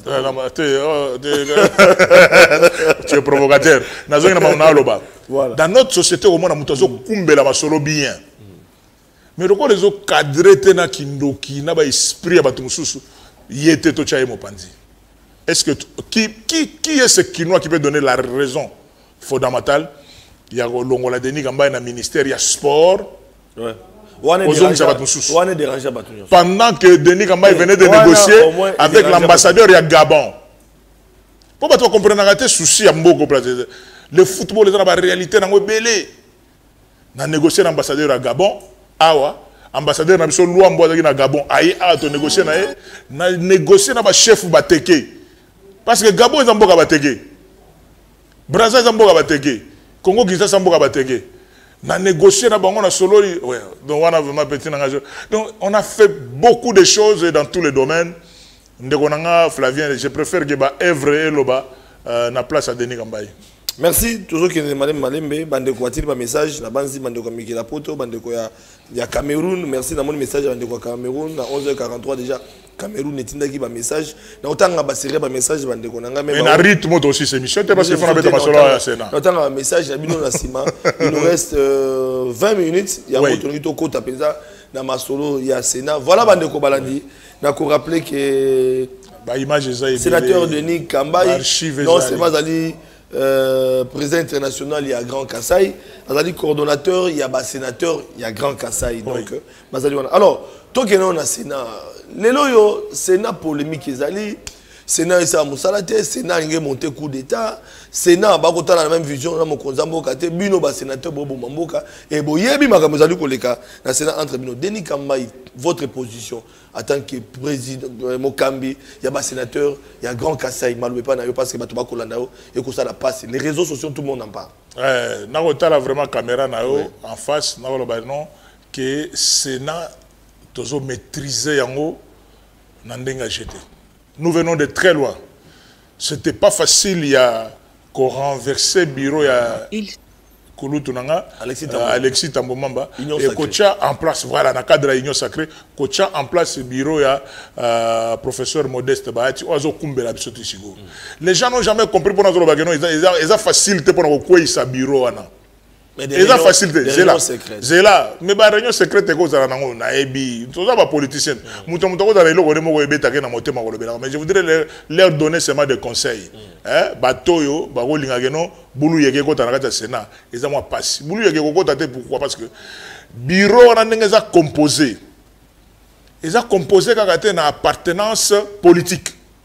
tu es provocateur nazo na mauna loba dans notre société au monde muto zo kumbela masolo bien mais roko les autres cadrer tena kindoki na ba esprit ya batu mususu yete to chaye mopandi est-ce que qui qui qui est ce Kinois qui peut donner la raison fondamentale il y a longola Denis Kambai na ministère ya sport ouais. Pendant que Denis Kambai venait de négocier avec l'ambassadeur il y a Gabon. Pour que tu comprennes raté souci à Mboko le football est dans la réalité dans le belé. Na négocier l'ambassadeur à Gabon, awa ambassadeur na biso Luambo na Gabon, aïe a to négocier na na négocier na ba chef bateke. Parce que Gabon est en Mboka bateke. Brazza est en Mboka bateke. Congo Kinshasa Mboka bateke. On a négocié, on a solo, ouais, donc on a vraiment petit engagement. Donc on a fait beaucoup de choses dans tous les domaines. Flavien, je préfère que bah Evre et Loba na place à Denis Kambai. Merci, toujours que nous avons malembe, bande ko atili ba message, na banzi bande ko Mikela Poto, bande ko ya ya Cameroun, merci na mon message bande ko Cameroun, na onze heures quarante-trois déjà, Cameroun netindaki ba message, na otanga ba série ba message bande ko nanga même. Mais na rythme aussi cette émission, parce qu'il faut na beta masolo ya Sénat. Otanga ba message ya bino na sima, il nous reste euh, vingt minutes, il y a moto ngito ko tapenza na masolo ya Sénat. Voilà bande ko balandi, na ko rappeler que ba image ça sénateur Denis Kambaï, non c'est pas Ali Euh, président international, il y a Grand Kassai. Azali coordonnateur, il y a bas sénateur, il y a Grand Kassai. Donc, oui. euh, alors, tant que nous avons Sénat, les loyaux, Sénat polémique, Azali, Sénat, ça Moussalate, Sénat, il a monté coup d'État, Sénat, Bakota, la même vision, dans mon Konzambo, Kate, Bino, bas sénateur, Bobo Mamboka, et Boyebi, Makamozali, Koleka, dans Sénat entre Bino, Denis Kambaï, votre position en tant que président de Mokambi, il y a bas sénateur, il y a Grand Kassai, Maloué pas parce que Batouba Kolandao, et que ça la passe. Les réseaux sociaux, tout le monde en parle. Euh, Nakota a vraiment caméra oui. En face, Nakota non que Sénat, toujours maîtrisé Yango, Nandenga jeté. Nous venons de très loin. C'était pas facile, il y a qu'on renversait le bureau, il y a Kouloutounanga, Alexis, euh, Alexis Tambomamba, et Kocha en place, voilà, dans le cadre de l'Union sacrée, Kocha en place le bureau, il y a euh, professeur Modeste Bahati, Oazo Kumbela Bisotichigo. Les gens n'ont jamais compris pour nous, ils ont facilité pour nous, quoi, ils bureau. Ils ont facilité, c'est là. C'est là. Mais les réunions secrètes, c'est quoi? Naebi, tout ça, les politiciens. Mais je voudrais leur donner seulement des conseils. Batoyo, Baro Lingageno, Boulou Yegeko Tanaka Sénat, ils ont passé. Boulou Yegeko Tate, pourquoi? Parce que le bureau, on a composé. Ils ont composé quand ils ont une appartenance politique.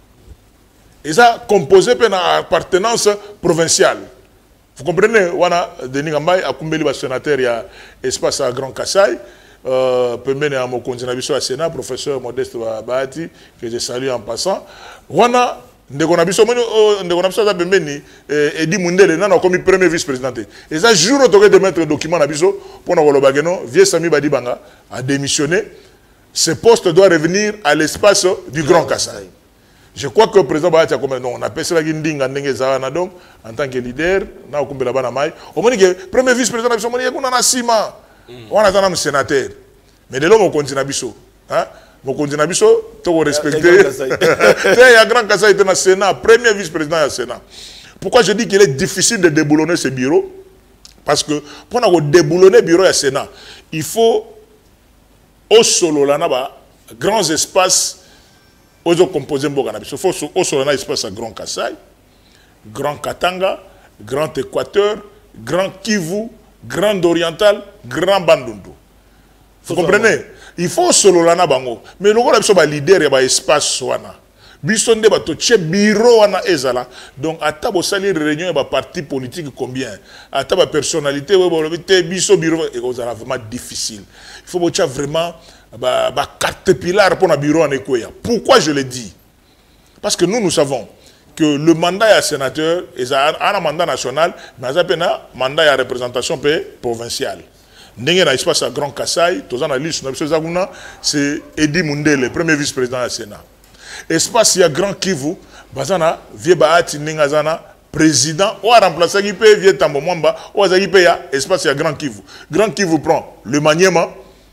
Ils ont composé une appartenance provinciale. Vous comprenez, wana Denis Kambaï a kumbeli ba sénateur ya espace à Grand Kassai, euh pemene à mon continent biso à Sénat, professeur Modeste Bahati que je salue en passant. Wana ndeko na biso moni ndeko na biso za pemeni Edi Mundele nana comme premier vice-président. Et ça jour autour de mettre document na biso pour na koloba geno, vieux Sami Badibanga a démissionné. Ce poste doit revenir à l'espace du Grand Kassai. Je crois que le président Bahati a comme non, on appelle cela Gindinga Ndengezana donc en tant que leader, na okumbela bana mai. Au moins que premier vice-président na biso moni kuna na sima. On a un sénateur. Mais de l'homme on continue biso. Hein? On continue biso, to respecter. Il y a Grand Kassai était dans le Sénat, premier vice-président du Sénat. Pourquoi je dis qu'il est difficile de déboulonner ce bureau? Parce que pour nous déboulonner le bureau du Sénat, il faut au solo là bas grands espaces. Il faut composer il faut au solo espace à Grand Kassai, Grand Katanga, Grand Équateur, Grand Kivu, Grand Oriental, Grand Bandundu. Vous comprenez? Il faut solo lana bango. Mais le gars est leader et espace soana. Bisson de bato che bureau wana ezala. Donc à table sali réunion et parti politique combien? À table personnalité ouais biso bureau et ça vraiment difficile. Il faut vraiment bah bah carte pilar pour un bureau en Ekoya. Pourquoi je le dis? Parce que nous nous savons que le mandat est sénateur est un mandat national, mais il y a un mandat de représentation provinciale. Ndenge na espace à Grand Kassai, tous en liste c'est Edi Mundele, le premier vice-président du Sénat. Espace à Grand Kivu, bazana vieux Bahati Ningazana président ou a remplacé qui peut vieux Tambomamba ou a qui peut espace à Grand Kivu. Grand Kivu prend le Maniema,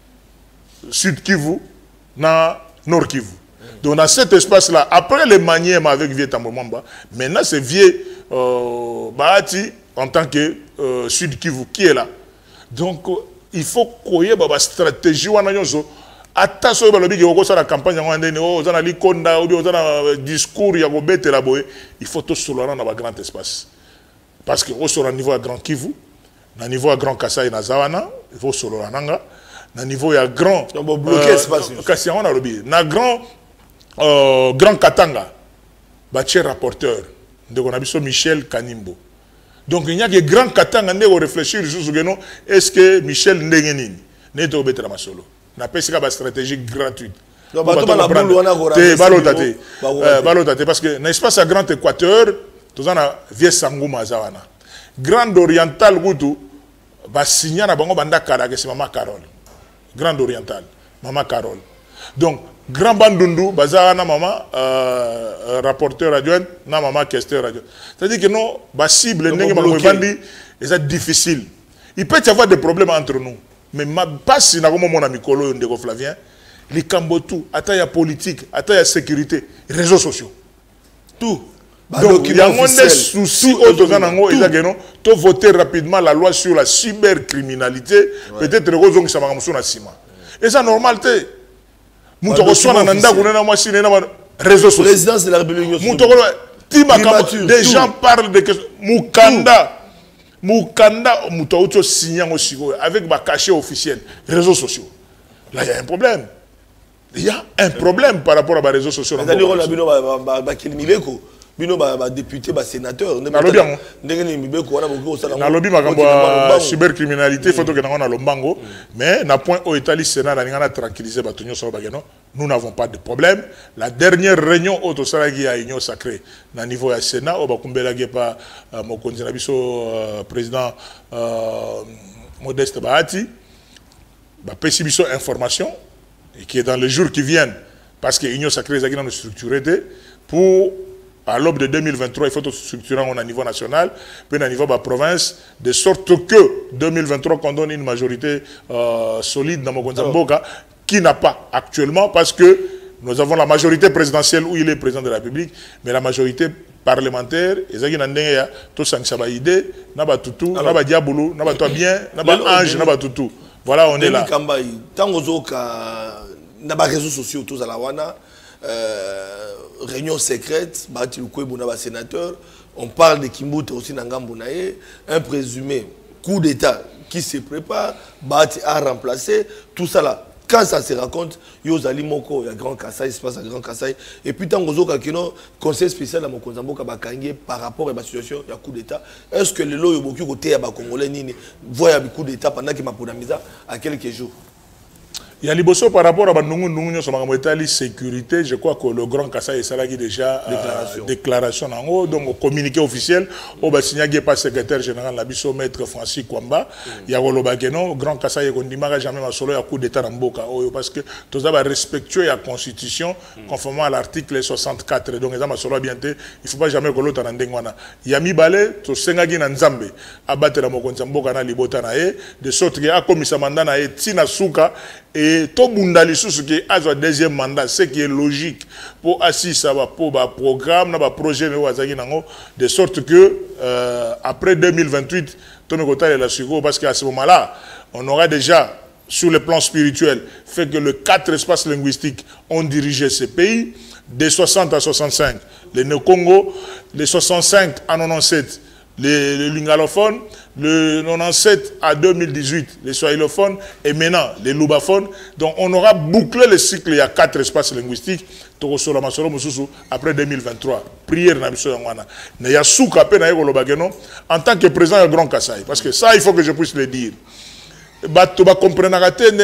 Sud Kivu, na Nord Kivu. Donc dans cet espace-là, après le Maniema avec vieux Tambomamba, maintenant c'est vieux euh, Bahati en tant que euh, Sud Kivu qui est là. Donc il faut qu'il y ait une stratégie. Attention, la campagne, le discours, il faut tout sur dans un grand espace. Parce que au niveau à Grand Kivu, au niveau à Grand Kassai, il faut sur au niveau à Grand Grand Grand Katanga, il rapporteur de Michel Kanimbo. Donc il y a que Grand Katanga qui réfléchir est-ce que Michel Ndengenini n'est pas obéi à ma solo. On appelle ça une stratégie gratuite. Parce que dans l'espace à Grand Équateur, tout ça a vieux Sangouma Zawana. Grand Oriental Goutou, bah signer na bango banda Kara que c'est Maman Carole. Grand Oriental, Maman Carole. Donc, grand bandundu, bazar na maman, euh, rapporteur adjoint, na maman questeur adjoint. C'est-à-dire que non, ba cible, c'est difficile. Il peut y avoir des problèmes entre nous. Mais ma passe, na comme mon ami Kolo Ndeko Flavien, les Kambotou, attends, il y a politique, attends, il y a sécurité, réseaux sociaux. Tout. Donc, il y a un souci de voter rapidement la loi sur la cybercriminalité. Peut-être que ça va et ça, normal. Réseaux sociaux. Présidence de la République. Des gens parlent de Moukanda. Moukanda, Moutouto signant aussi avec ma cachet officiel. Réseaux sociaux. Là, il y a un problème. Il y a un problème par rapport à les réseaux sociaux. Bino ba député ba sénateur na lobby ngo ndenge mibeko wana boko osala na lobby makambo cybercriminalité photo que na lombango mais na point au Italie Sénat na ngana tranquilliser batonyo so bageno nous n'avons pas de problème. La dernière réunion au tosala qui a union sacrée na niveau ya Sénat au bakumbela ge pa mokonzi na biso président Modeste Bahati ba pesi biso information et qui est dans les jours qui viennent parce que union sacrée za gina structuré pour à l'aube de deux mille vingt-trois, il faut structurer au niveau national, puis au niveau de la province, de sorte que deux mille vingt-trois, qu'on donne une majorité euh, solide dans Mokonzamboka, qui n'a pas actuellement, parce que nous avons la majorité présidentielle où il est président de la République, mais la majorité parlementaire, ils ont tout ça, ça va aider, n'a tutu, n'a diaboulou, n'a pas bien, n'a pas ange, n'a pas tutu. Voilà, on est là. Tant que n'a pas réseaux sociaux, tous à la wana. Euh, réunion secrète, sénateur, on parle de Kimbuta aussi Nangambunaye, un présumé coup d'État qui se prépare, Bati a remplacé, tout ça là. Quand ça se raconte, Yozali Moko, il y a Grand Kassai, il se passe à Grand Kassai, et puis tant que Kino, conseil spécial à Mokonzambo Kabakange par rapport à la situation, il y a coup d'État. Est-ce que le lot est beaucoup côté à Congolais, voit un coup d'État pendant qu'il m'a pour la mise à quelques jours? Il y a liboso par rapport à la sécurité, je crois que le Grand Kassai est salarié déjà déclaration. Euh, déclaration en haut, donc communiqué officiel, au Bassignagué pas secrétaire général la biso maître Francis Kwamba, il y a le Grand Kassai qu'on dit jamais ma solo à coup d'état en boka parce que tout ça va respectuer la constitution conformément à l'article soixante-quatre donc ça ma solo bien il faut pas jamais que l'autre en ndengwana. Il y a mi balé to sengagi na nzambe abattre la mokonza mboka na libota na e de sorte que a commis sa mandat na e tina suka et tout le ce qui est un deuxième mandat, ce qui est logique pour assister à un programme, à un projet, de sorte que euh, après deux mille vingt-huit, parce qu'à ce moment-là, on aura déjà, sur le plan spirituel, fait que les quatre espaces linguistiques ont dirigé ces pays, de soixante à soixante-cinq, les Néo-Congo, les soixante-cinq à quatre-vingt-dix-sept, les, les lingalophones, le quatre-vingt-dix-sept à deux mille dix-huit, les swahilophones, et maintenant les lubaphones. Donc on aura bouclé le cycle, il y a quatre espaces linguistiques, après deux mille vingt-trois. Prière en tant que président du Grand Kassai, parce que ça, il faut que je puisse le dire. Tu vas comprendre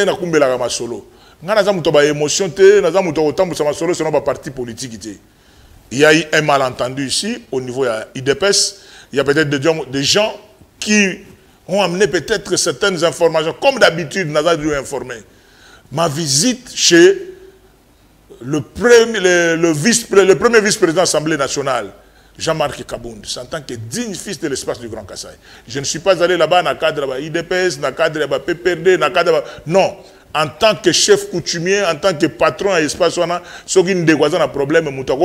émotion, parti politique. Il y a eu un malentendu ici, au niveau de l'I D P S. Il y a peut-être des gens qui ont amené peut-être certaines informations. Comme d'habitude, nous avons dû informer. Ma visite chez le premier, le, le vice, le premier vice-président de l'Assemblée nationale, Jean-Marc Kabound, en tant que digne fils de l'espace du Grand Kassai. Je ne suis pas allé là-bas dans le cadre de l'I D P S, dans le cadre de la P P R D, dans le cadre de... Non. En tant que chef coutumier, en tant que patron à l'espace, ce qui nous a un problème,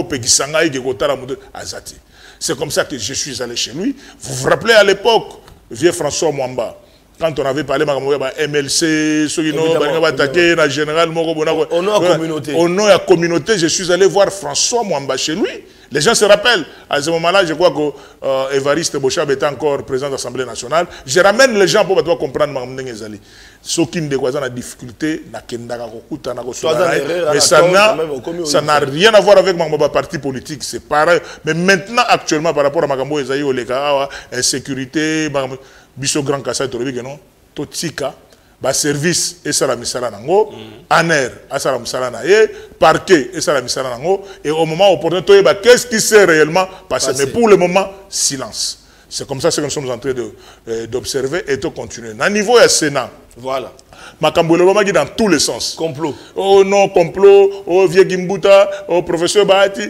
c'est comme ça que je suis allé chez lui. Vous vous rappelez à l'époque, vieux François Mwamba, quand on avait parlé de M L C, la général au nom de la communauté. Au nom de la communauté, je suis allé voir François Mwamba chez lui. Les gens se rappellent. À ce moment-là, je crois que euh, Évariste Bochab était encore président de l'Assemblée nationale. Je ramène les gens pour comprendre ceux qui ont des difficultés, mais ça n'a rien à voir avec mon parti politique. C'est pareil. Mais maintenant, actuellement, par rapport à Magambo Ezaï, insécurité, Bisso Grand Kassai, Totsika, service et ça la misala nango, aner et ça la misala nae, parquet et ça la misala nango, et au moment opportun, qu'est-ce qui s'est réellement passé? Mais pour le moment, silence. C'est comme ça que nous sommes en train d'observer euh, et de continuer. À niveau du Sénat, voilà. Makambolo qui dans tous les sens. Complot. Oh non, complot, oh vieux Gimbuta, oh professeur Bahati.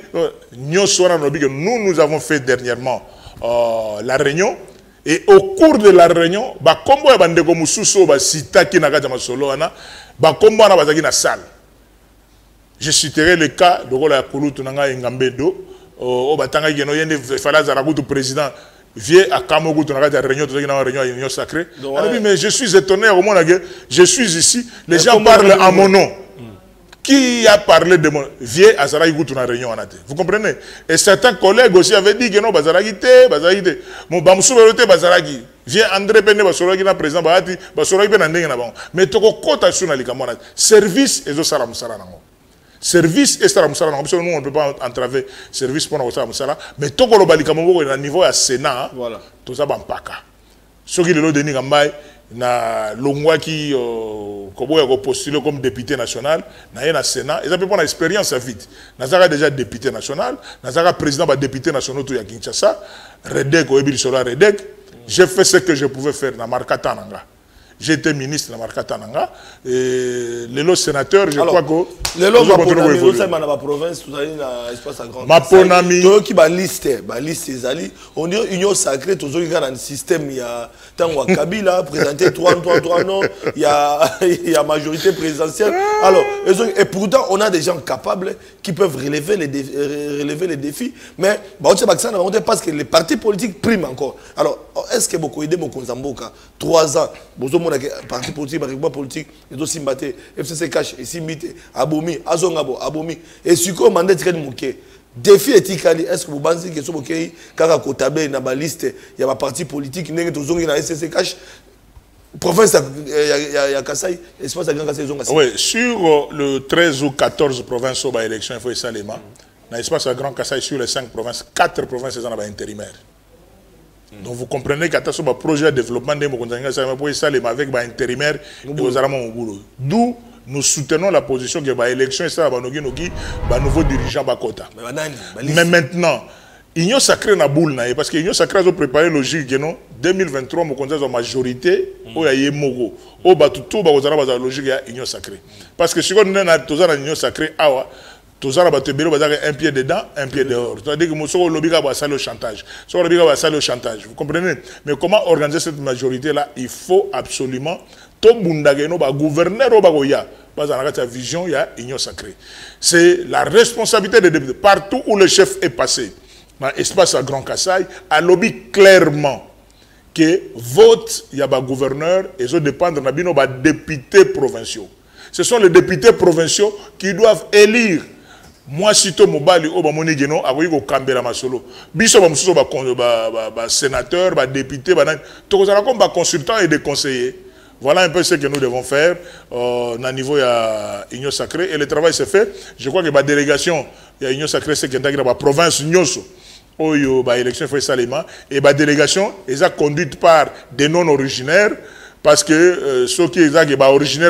Nous, nous avons fait dernièrement euh, la réunion. Et au cours de la réunion, bah comme on bande comme Sousso, bah sita qui n'a pas de solo, bah comme on a pas na salle. Je citerai le cas de la Kouloutou Nanga et Ngambedo, au Batanga qui n'a yende fala zaragout président. Vieux à Kamogo, tu n'as pas de réunion, tu as réunion à l'union sacrée. Mais je suis étonné au moment où je suis ici, les gens parlent en mon nom. Qui a parlé de mon vieux à Zaragout, tu as réunion en athée. Vous comprenez? Et certains collègues aussi avaient dit que non, Bazaragité, Bazaragité. Mon Bamsou Veloté, Bazaragi. Vieux André Pene, Basoragi, na président Bahati, Basoragi Benandé, mais tu as quota sur la Ligamona. Service et zo Saram Saranango. Service et Saram Saranango. Nous, on ne peut pas entraver service pour nous Saram Saranango. Mais tu as le Ligamona, au niveau à Sénat, voilà. Tout ça, Bampaka. Ce qui est le Denis Gambay, na longwa qui a postulé comme député national, na na Sénat, ils ont une expérience vite. Nazara déjà député national, Nazara président de député national tout ya Kinshasa, Redek ou Ebil Sola Redek, j'ai fait ce que je pouvais faire na Markata Nanga. J'étais ministre de Markata Nanga et les lots sénateurs, je alors, crois que les lots ma province, tout à l'heure, espace à grand. Ma ponami. Toi qui ba liste, ba liste Zali, on dit union sacrée, toujours il y a un système, il y a tant Kabila présenté trois trois trois non, il y a il y a majorité présidentielle. Alors et pourtant on a des gens capables qui peuvent relever les défis, relever les défis, mais bah on sait pas que ça parce que les partis politiques priment encore. Alors est-ce que beaucoup aidé mon Konzamboka trois ans, bon parti politique, parti politique, et aussi Mbaté, F C C cache, et Simbité, Abomi, Azongabo, Abomi, et ce qu'on m'a dit que mouké. Défi éthique, est-ce que vous pensez que ce mouké, car à Kotabé, dans ma liste, il y a un parti politique, il y a un F C C cache, province, il y a Kassai, espace à Grand Kassai, oui, sur le treize ou quatorze provinces où l'élection, il faut ça les mains. Dans l'espace à Grand Kassai, sur les cinq provinces, quatre provinces sont intérimaires. Donc vous comprenez qu'à ce projet de développement de mon avec intérimaire d'où nous soutenons la position que l'élection est un nouveau dirigeant Bakota. Mais maintenant, l'Union sacrée na boule parce que l'Union sacrée a préparé logique que non deux mille vingt-trois mon conseil majorité au yaye mogo au batuto ba ozara ba logique ya Union sacrée parce que si on est na tozana Union sacrée awa tozara ba tebelo ba un pied dedans un pied dehors c'est-à-dire que monsieur lobiga ba ça le chantage so lobiga ba ça le chantage vous comprenez mais comment organiser cette majorité là il faut absolument to bundageno ba gouverneur ba goya ba za na vision ya Union sacrée c'est la responsabilité des députés partout où le chef est passé dans l'espace à Grand Kassai, a lobby clairement que vote, il y a un gouverneur et ça dépend de nos députés provinciaux. Ce sont les députés provinciaux qui doivent élire. Moi, si tu mobile au Bamoni Geno, à Wigo Kambera Masolo, Biso Bamsuso, sénateur, député, tu as comme consultant et des conseillers. Voilà un peu ce que nous devons faire euh, au niveau de l'Union sacrée. Et le travail s'est fait. Je crois que la délégation de l'Union sacrée, c'est qu'il y a la province Nyoso. Où il y a l'élection fait Salima. Et la délégation est conduite par des non-originaires. Parce que euh, ceux qui sont originaires,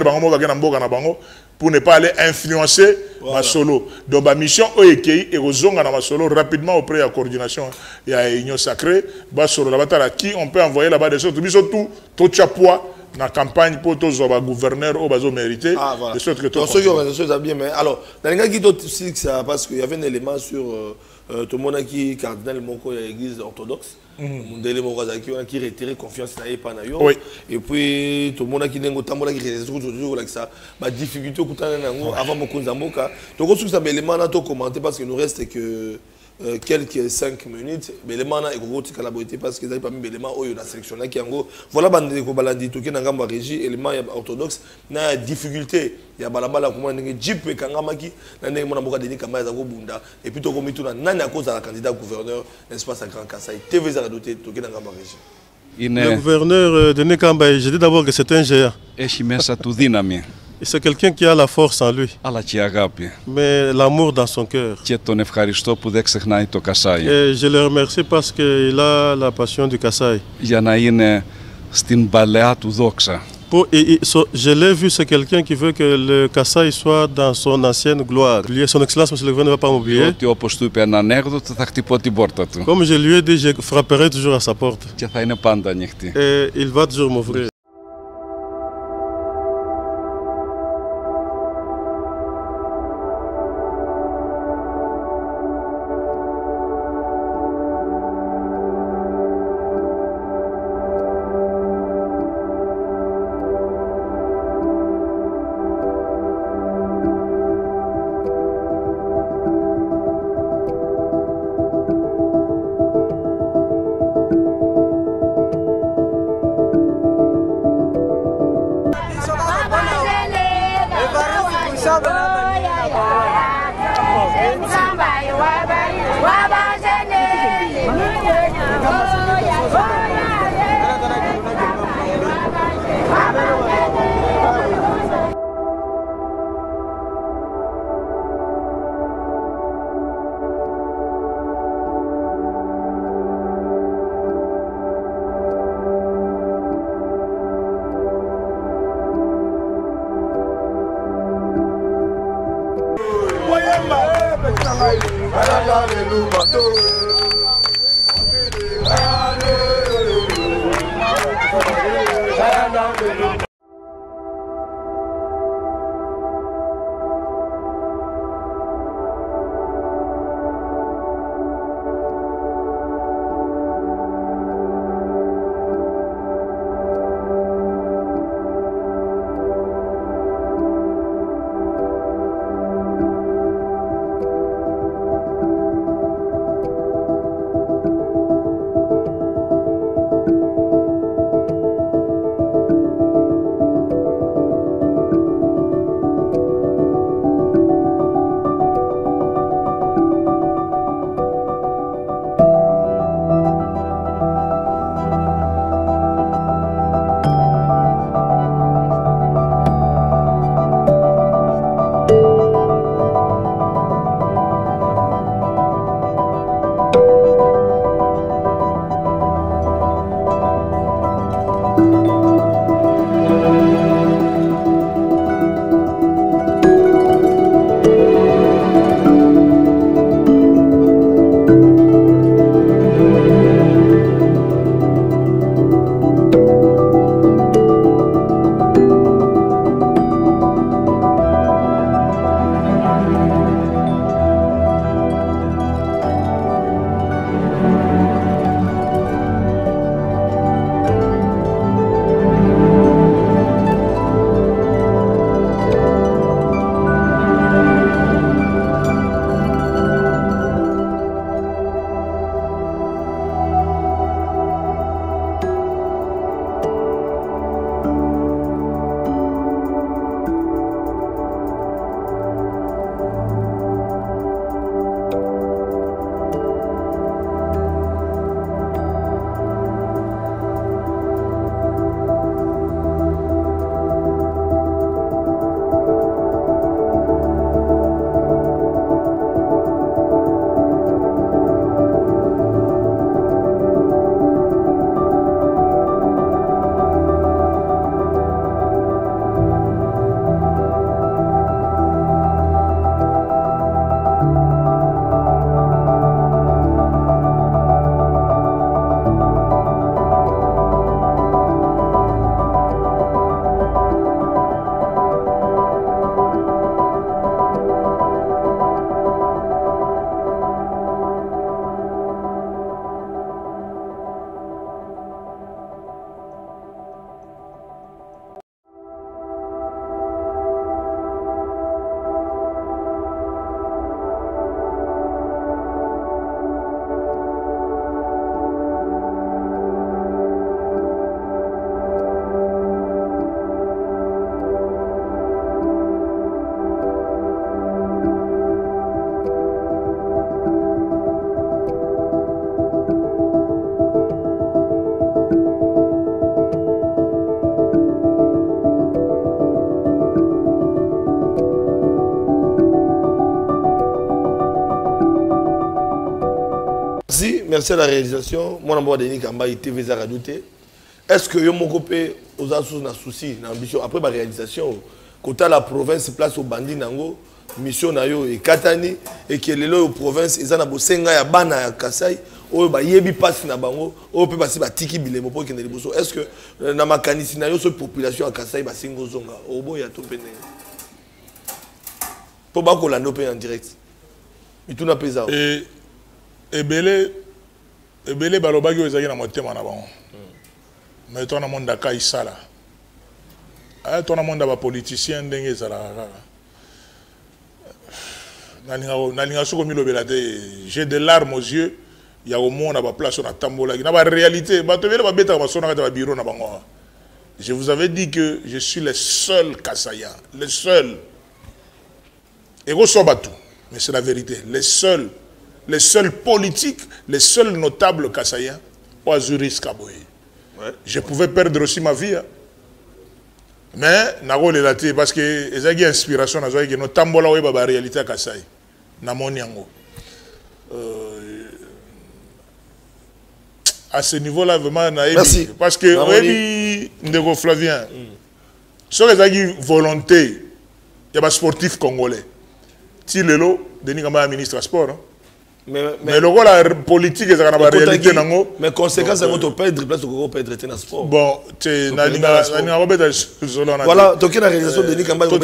pour ne pas aller influencer voilà. ma solo. Donc la mission est et solo rapidement auprès de la coordination de l'Union sacrée. Qui on peut envoyer là-bas des choses. Tout, tout chapois. Dans la campagne pour tous les gouverneurs ou les mérités. Ah, voilà. De sorte que tout le bien, mais alors, dans les cas qui sont parce qu'il y avait un élément sur euh, tout le monde qui cardinal Moko à l'église orthodoxe, Mundele Morazaki qui retiré confiance dans les panayo. Oui. Et puis tout le monde qui n'est pas qui toujours avec ça, ma difficulté avant mon Zamoka. Donc sur ça élément là, commenter parce qu'il nous reste que Euh, quelques cinq minutes, mais les manas et gros collaborité parce qu'ils n'avaient pas mis les mains où il y a sélectionné qui en gros voilà bande de balandi tout qui n'a pas régi élément orthodoxe n'a difficulté il y a balabala comment on jeep et kangamaki n'a n'est mon amour déni kamaya zago bunda et puis tout comme tout n'a n'a cause à la candidat gouverneur l'espace à Grand Kassai T V a doté tout qui n'a pas régi. Le gouverneur de Nekamba, je dis d'abord que c'est un géant. Et c'est quelqu'un qui a la force en lui. Mais l'amour dans son cœur. Et je le remercie parce qu'il a la passion du Kassai. Pour, et, et, so, je l'ai vu, c'est quelqu'un qui veut que le Kasaï soit dans son ancienne gloire. Son Excellence, monsieur le gouverneur, ne va pas m'oublier. Comme je lui ai dit, je frapperai toujours à sa porte. Et il va toujours m'ouvrir. Merci, merci à la réalisation. Moi, je suis Denis Kamba, T V Zaradouté. est-ce que yo moko pe aux assos na souci na ambition après la réalisation quand la province place au bandi nango mission na yo et katani et que les lois province ils na bosenga ya bana ya Kasai o ba yebi passe na bango o pe passer ba tiki bilemo pour que na liboso est-ce que na makanisi na yo so population ya Kasai ba singo zonga o bo ya to pene pour ba ko la no pe en direct mais tout na pesa et et belé et belé balobaki ezaki na motema na bango mais toi na monde ka isala ah toi na monde ba politicien ndenge ezala j'ai des larmes aux yeux. Il y a au monde à la place sur la tambola. Il y a la réalité. Je vous avais dit que je suis le seul Kasaïen. Le seul. Et mais c'est la vérité. Les seuls, les seuls politiques, les seuls notables Kasaïens au Azuris Kaboye. Je pouvais perdre aussi ma vie. Hein. Mais nago le laté parce que ezaki inspiration na zoaki no tambola we baba réalité à Kasai na moniango euh, à ce niveau là vraiment na ebi parce que oui ndeko Flavien so ezaki volonté ya ba sportif congolais ti lelo Denis Kamba ministre sport hein? mais mais le rôle politique est dans la réalité nango mais conséquence c'est qu'on perdre place au perdre dans sport bon tu na na na voilà donc la réalisation de Denis Kamba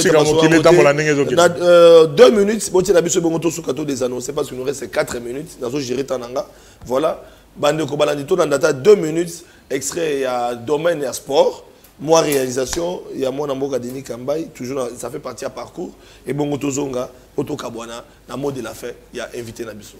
deux minutes bon tu as biso bongo to sukato des annonces c'est parce qu'il nous reste quatre minutes nazo gérer tananga voilà bande ko balandi to dans data deux minutes extrait à domaine et sport moi réalisation il y a mon amboka Denis Kamba toujours ça fait partie à parcours et bongo to zonga Oto Kabwana na mot de la fin il y a invité Nabiso.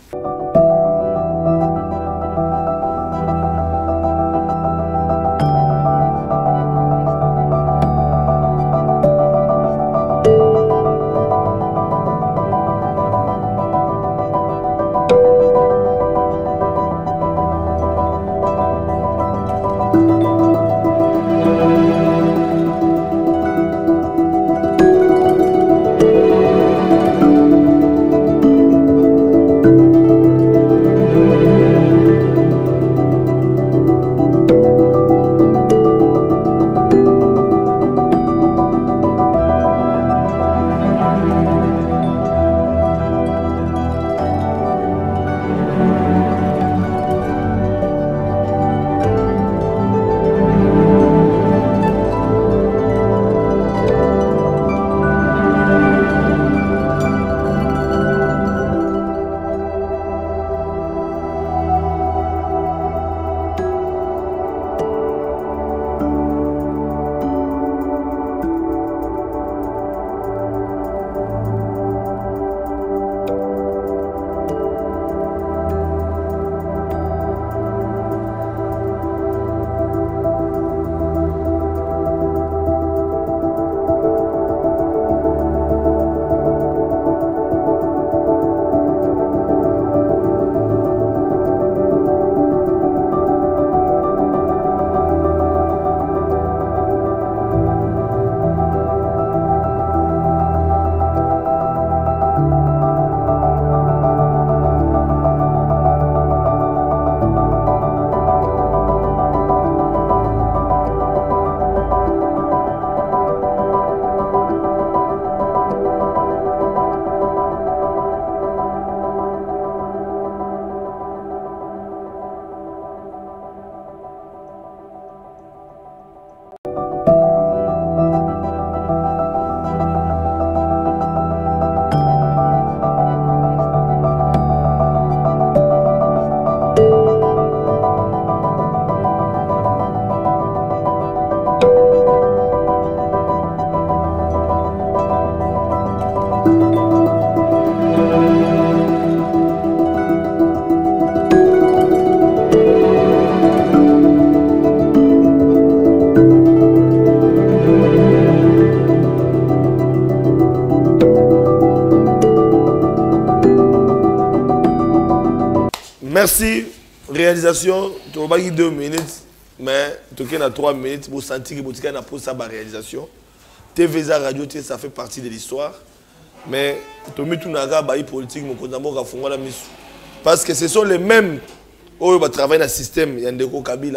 Merci. Réalisation, tu vas pas deux minutes, mais tu as trois minutes pour sentir que tu as pour ça la réalisation. T V Z Radio, ça fait partie de l'histoire. Mais tu as mis tout le politique, parce que ce sont les mêmes qui travaillent dans le système Yandeko Kabila.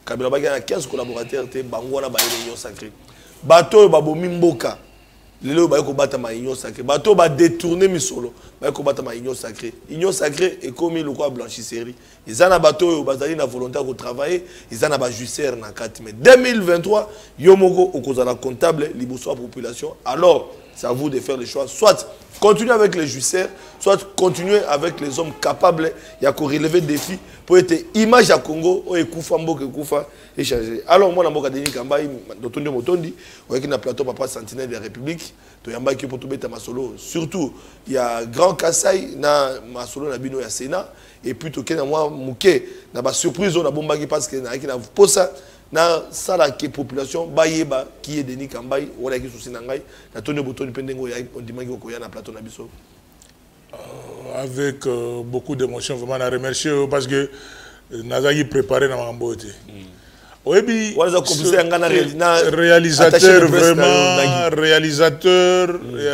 Kabila baki na quinze collaborateurs te bango na ba union sacrée bato ba bomi mboka lelo ba ko bata ma union sacrée bato ba détourner misolo ba ko bata ma union sacrée union sacrée est comme le quoi blanchisserie ils ana bato bazali na volonté de travailler ils ana ba justice na quatre mais deux mille vingt-trois yomoko okozala comptable liboso population alors c'est à vous de faire le choix soit continuer avec les justices soit continuer avec les hommes capables il y a qu'on relever défi pour être image à Congo ou ekufa mboka ekufa échanger alors moi na mboka Denis Kambai dotondi motondi ou qui na plateau papa sentinelle de la République to yamba ki pour tout beta masolo surtout il y a grand Kassai na masolo na bino ya Sénat et puis to kena moi muke na ba surprise on a bombaki parce que na ki na posa na sala ke population bayeba qui est Denis Kambai wala ki souci na ngai na tondi motondi pendengo ya on dimangi ko ya na plateau na biso. Euh, avec euh, beaucoup d'émotion, vraiment, je remercie parce que nous avons préparé dans ma beauté. Oui, réalisateur, vraiment, réalisateur,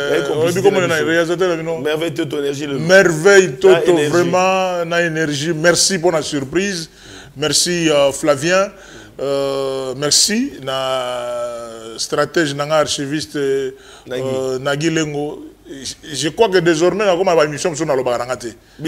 merveille Toto énergie, merveille Toto, vraiment, na énergie. Merci pour la surprise. Merci euh, Flavien. Euh, merci na stratège, na archiviste euh, Nagui Lengo. Je crois que désormais, on a une mission sur le Baranate.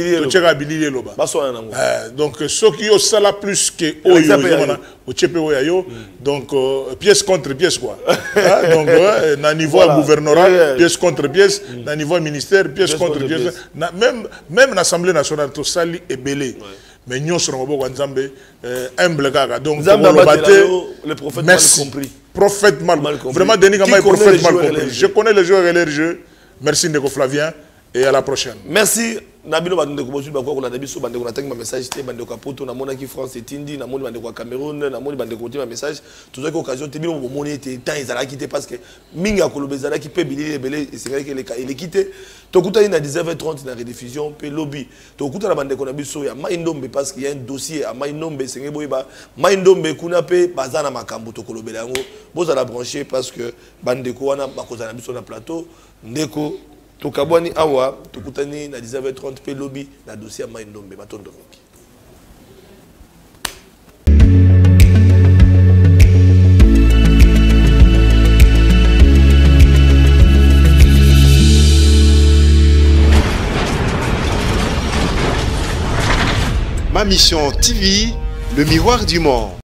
Donc, ceux qui ont ça là plus que Oyo, donc pièce contre pièce quoi. Donc, à niveau gouvernorat, pièce contre pièce, à niveau ministère, pièce contre pièce. Même même l'Assemblée nationale, tout ça est belé. Mais nous sommes humble gaga. Donc, le prophète mal compris. Prophète mal compris. Vraiment, Denis Kambai, prophète mal compris. Je connais les joueurs et les jeux. Merci Ndeko Flavien et à la prochaine. Merci Nabilo Bandeko Bosu Bakwa la Dabiso Bandeko na ma message te Bandeko Poto na mona ki France et Tindi na mona Bandeko Cameroun na mona Bandeko ma message tout ça occasion te bino moni te temps ils ala quitter parce que minga kolobezala qui peut bilili belé et c'est vrai que les il est quitté to kuta na dix-neuf heures trente na rediffusion pe lobby to kuta na Bandeko na biso ya Maindombe parce qu'il y a un dossier à Maindombe sengé boyeba Maindombe kuna pe bazana makambo to kolobela yango boza la brancher parce que Bandeko wana bakoza na biso na plateau Ndeko Tokabwani awa tukutani na dix-neuf heures trente pe lobby na dossier Maindombe batondo voki. Ma mission T V, le miroir du monde.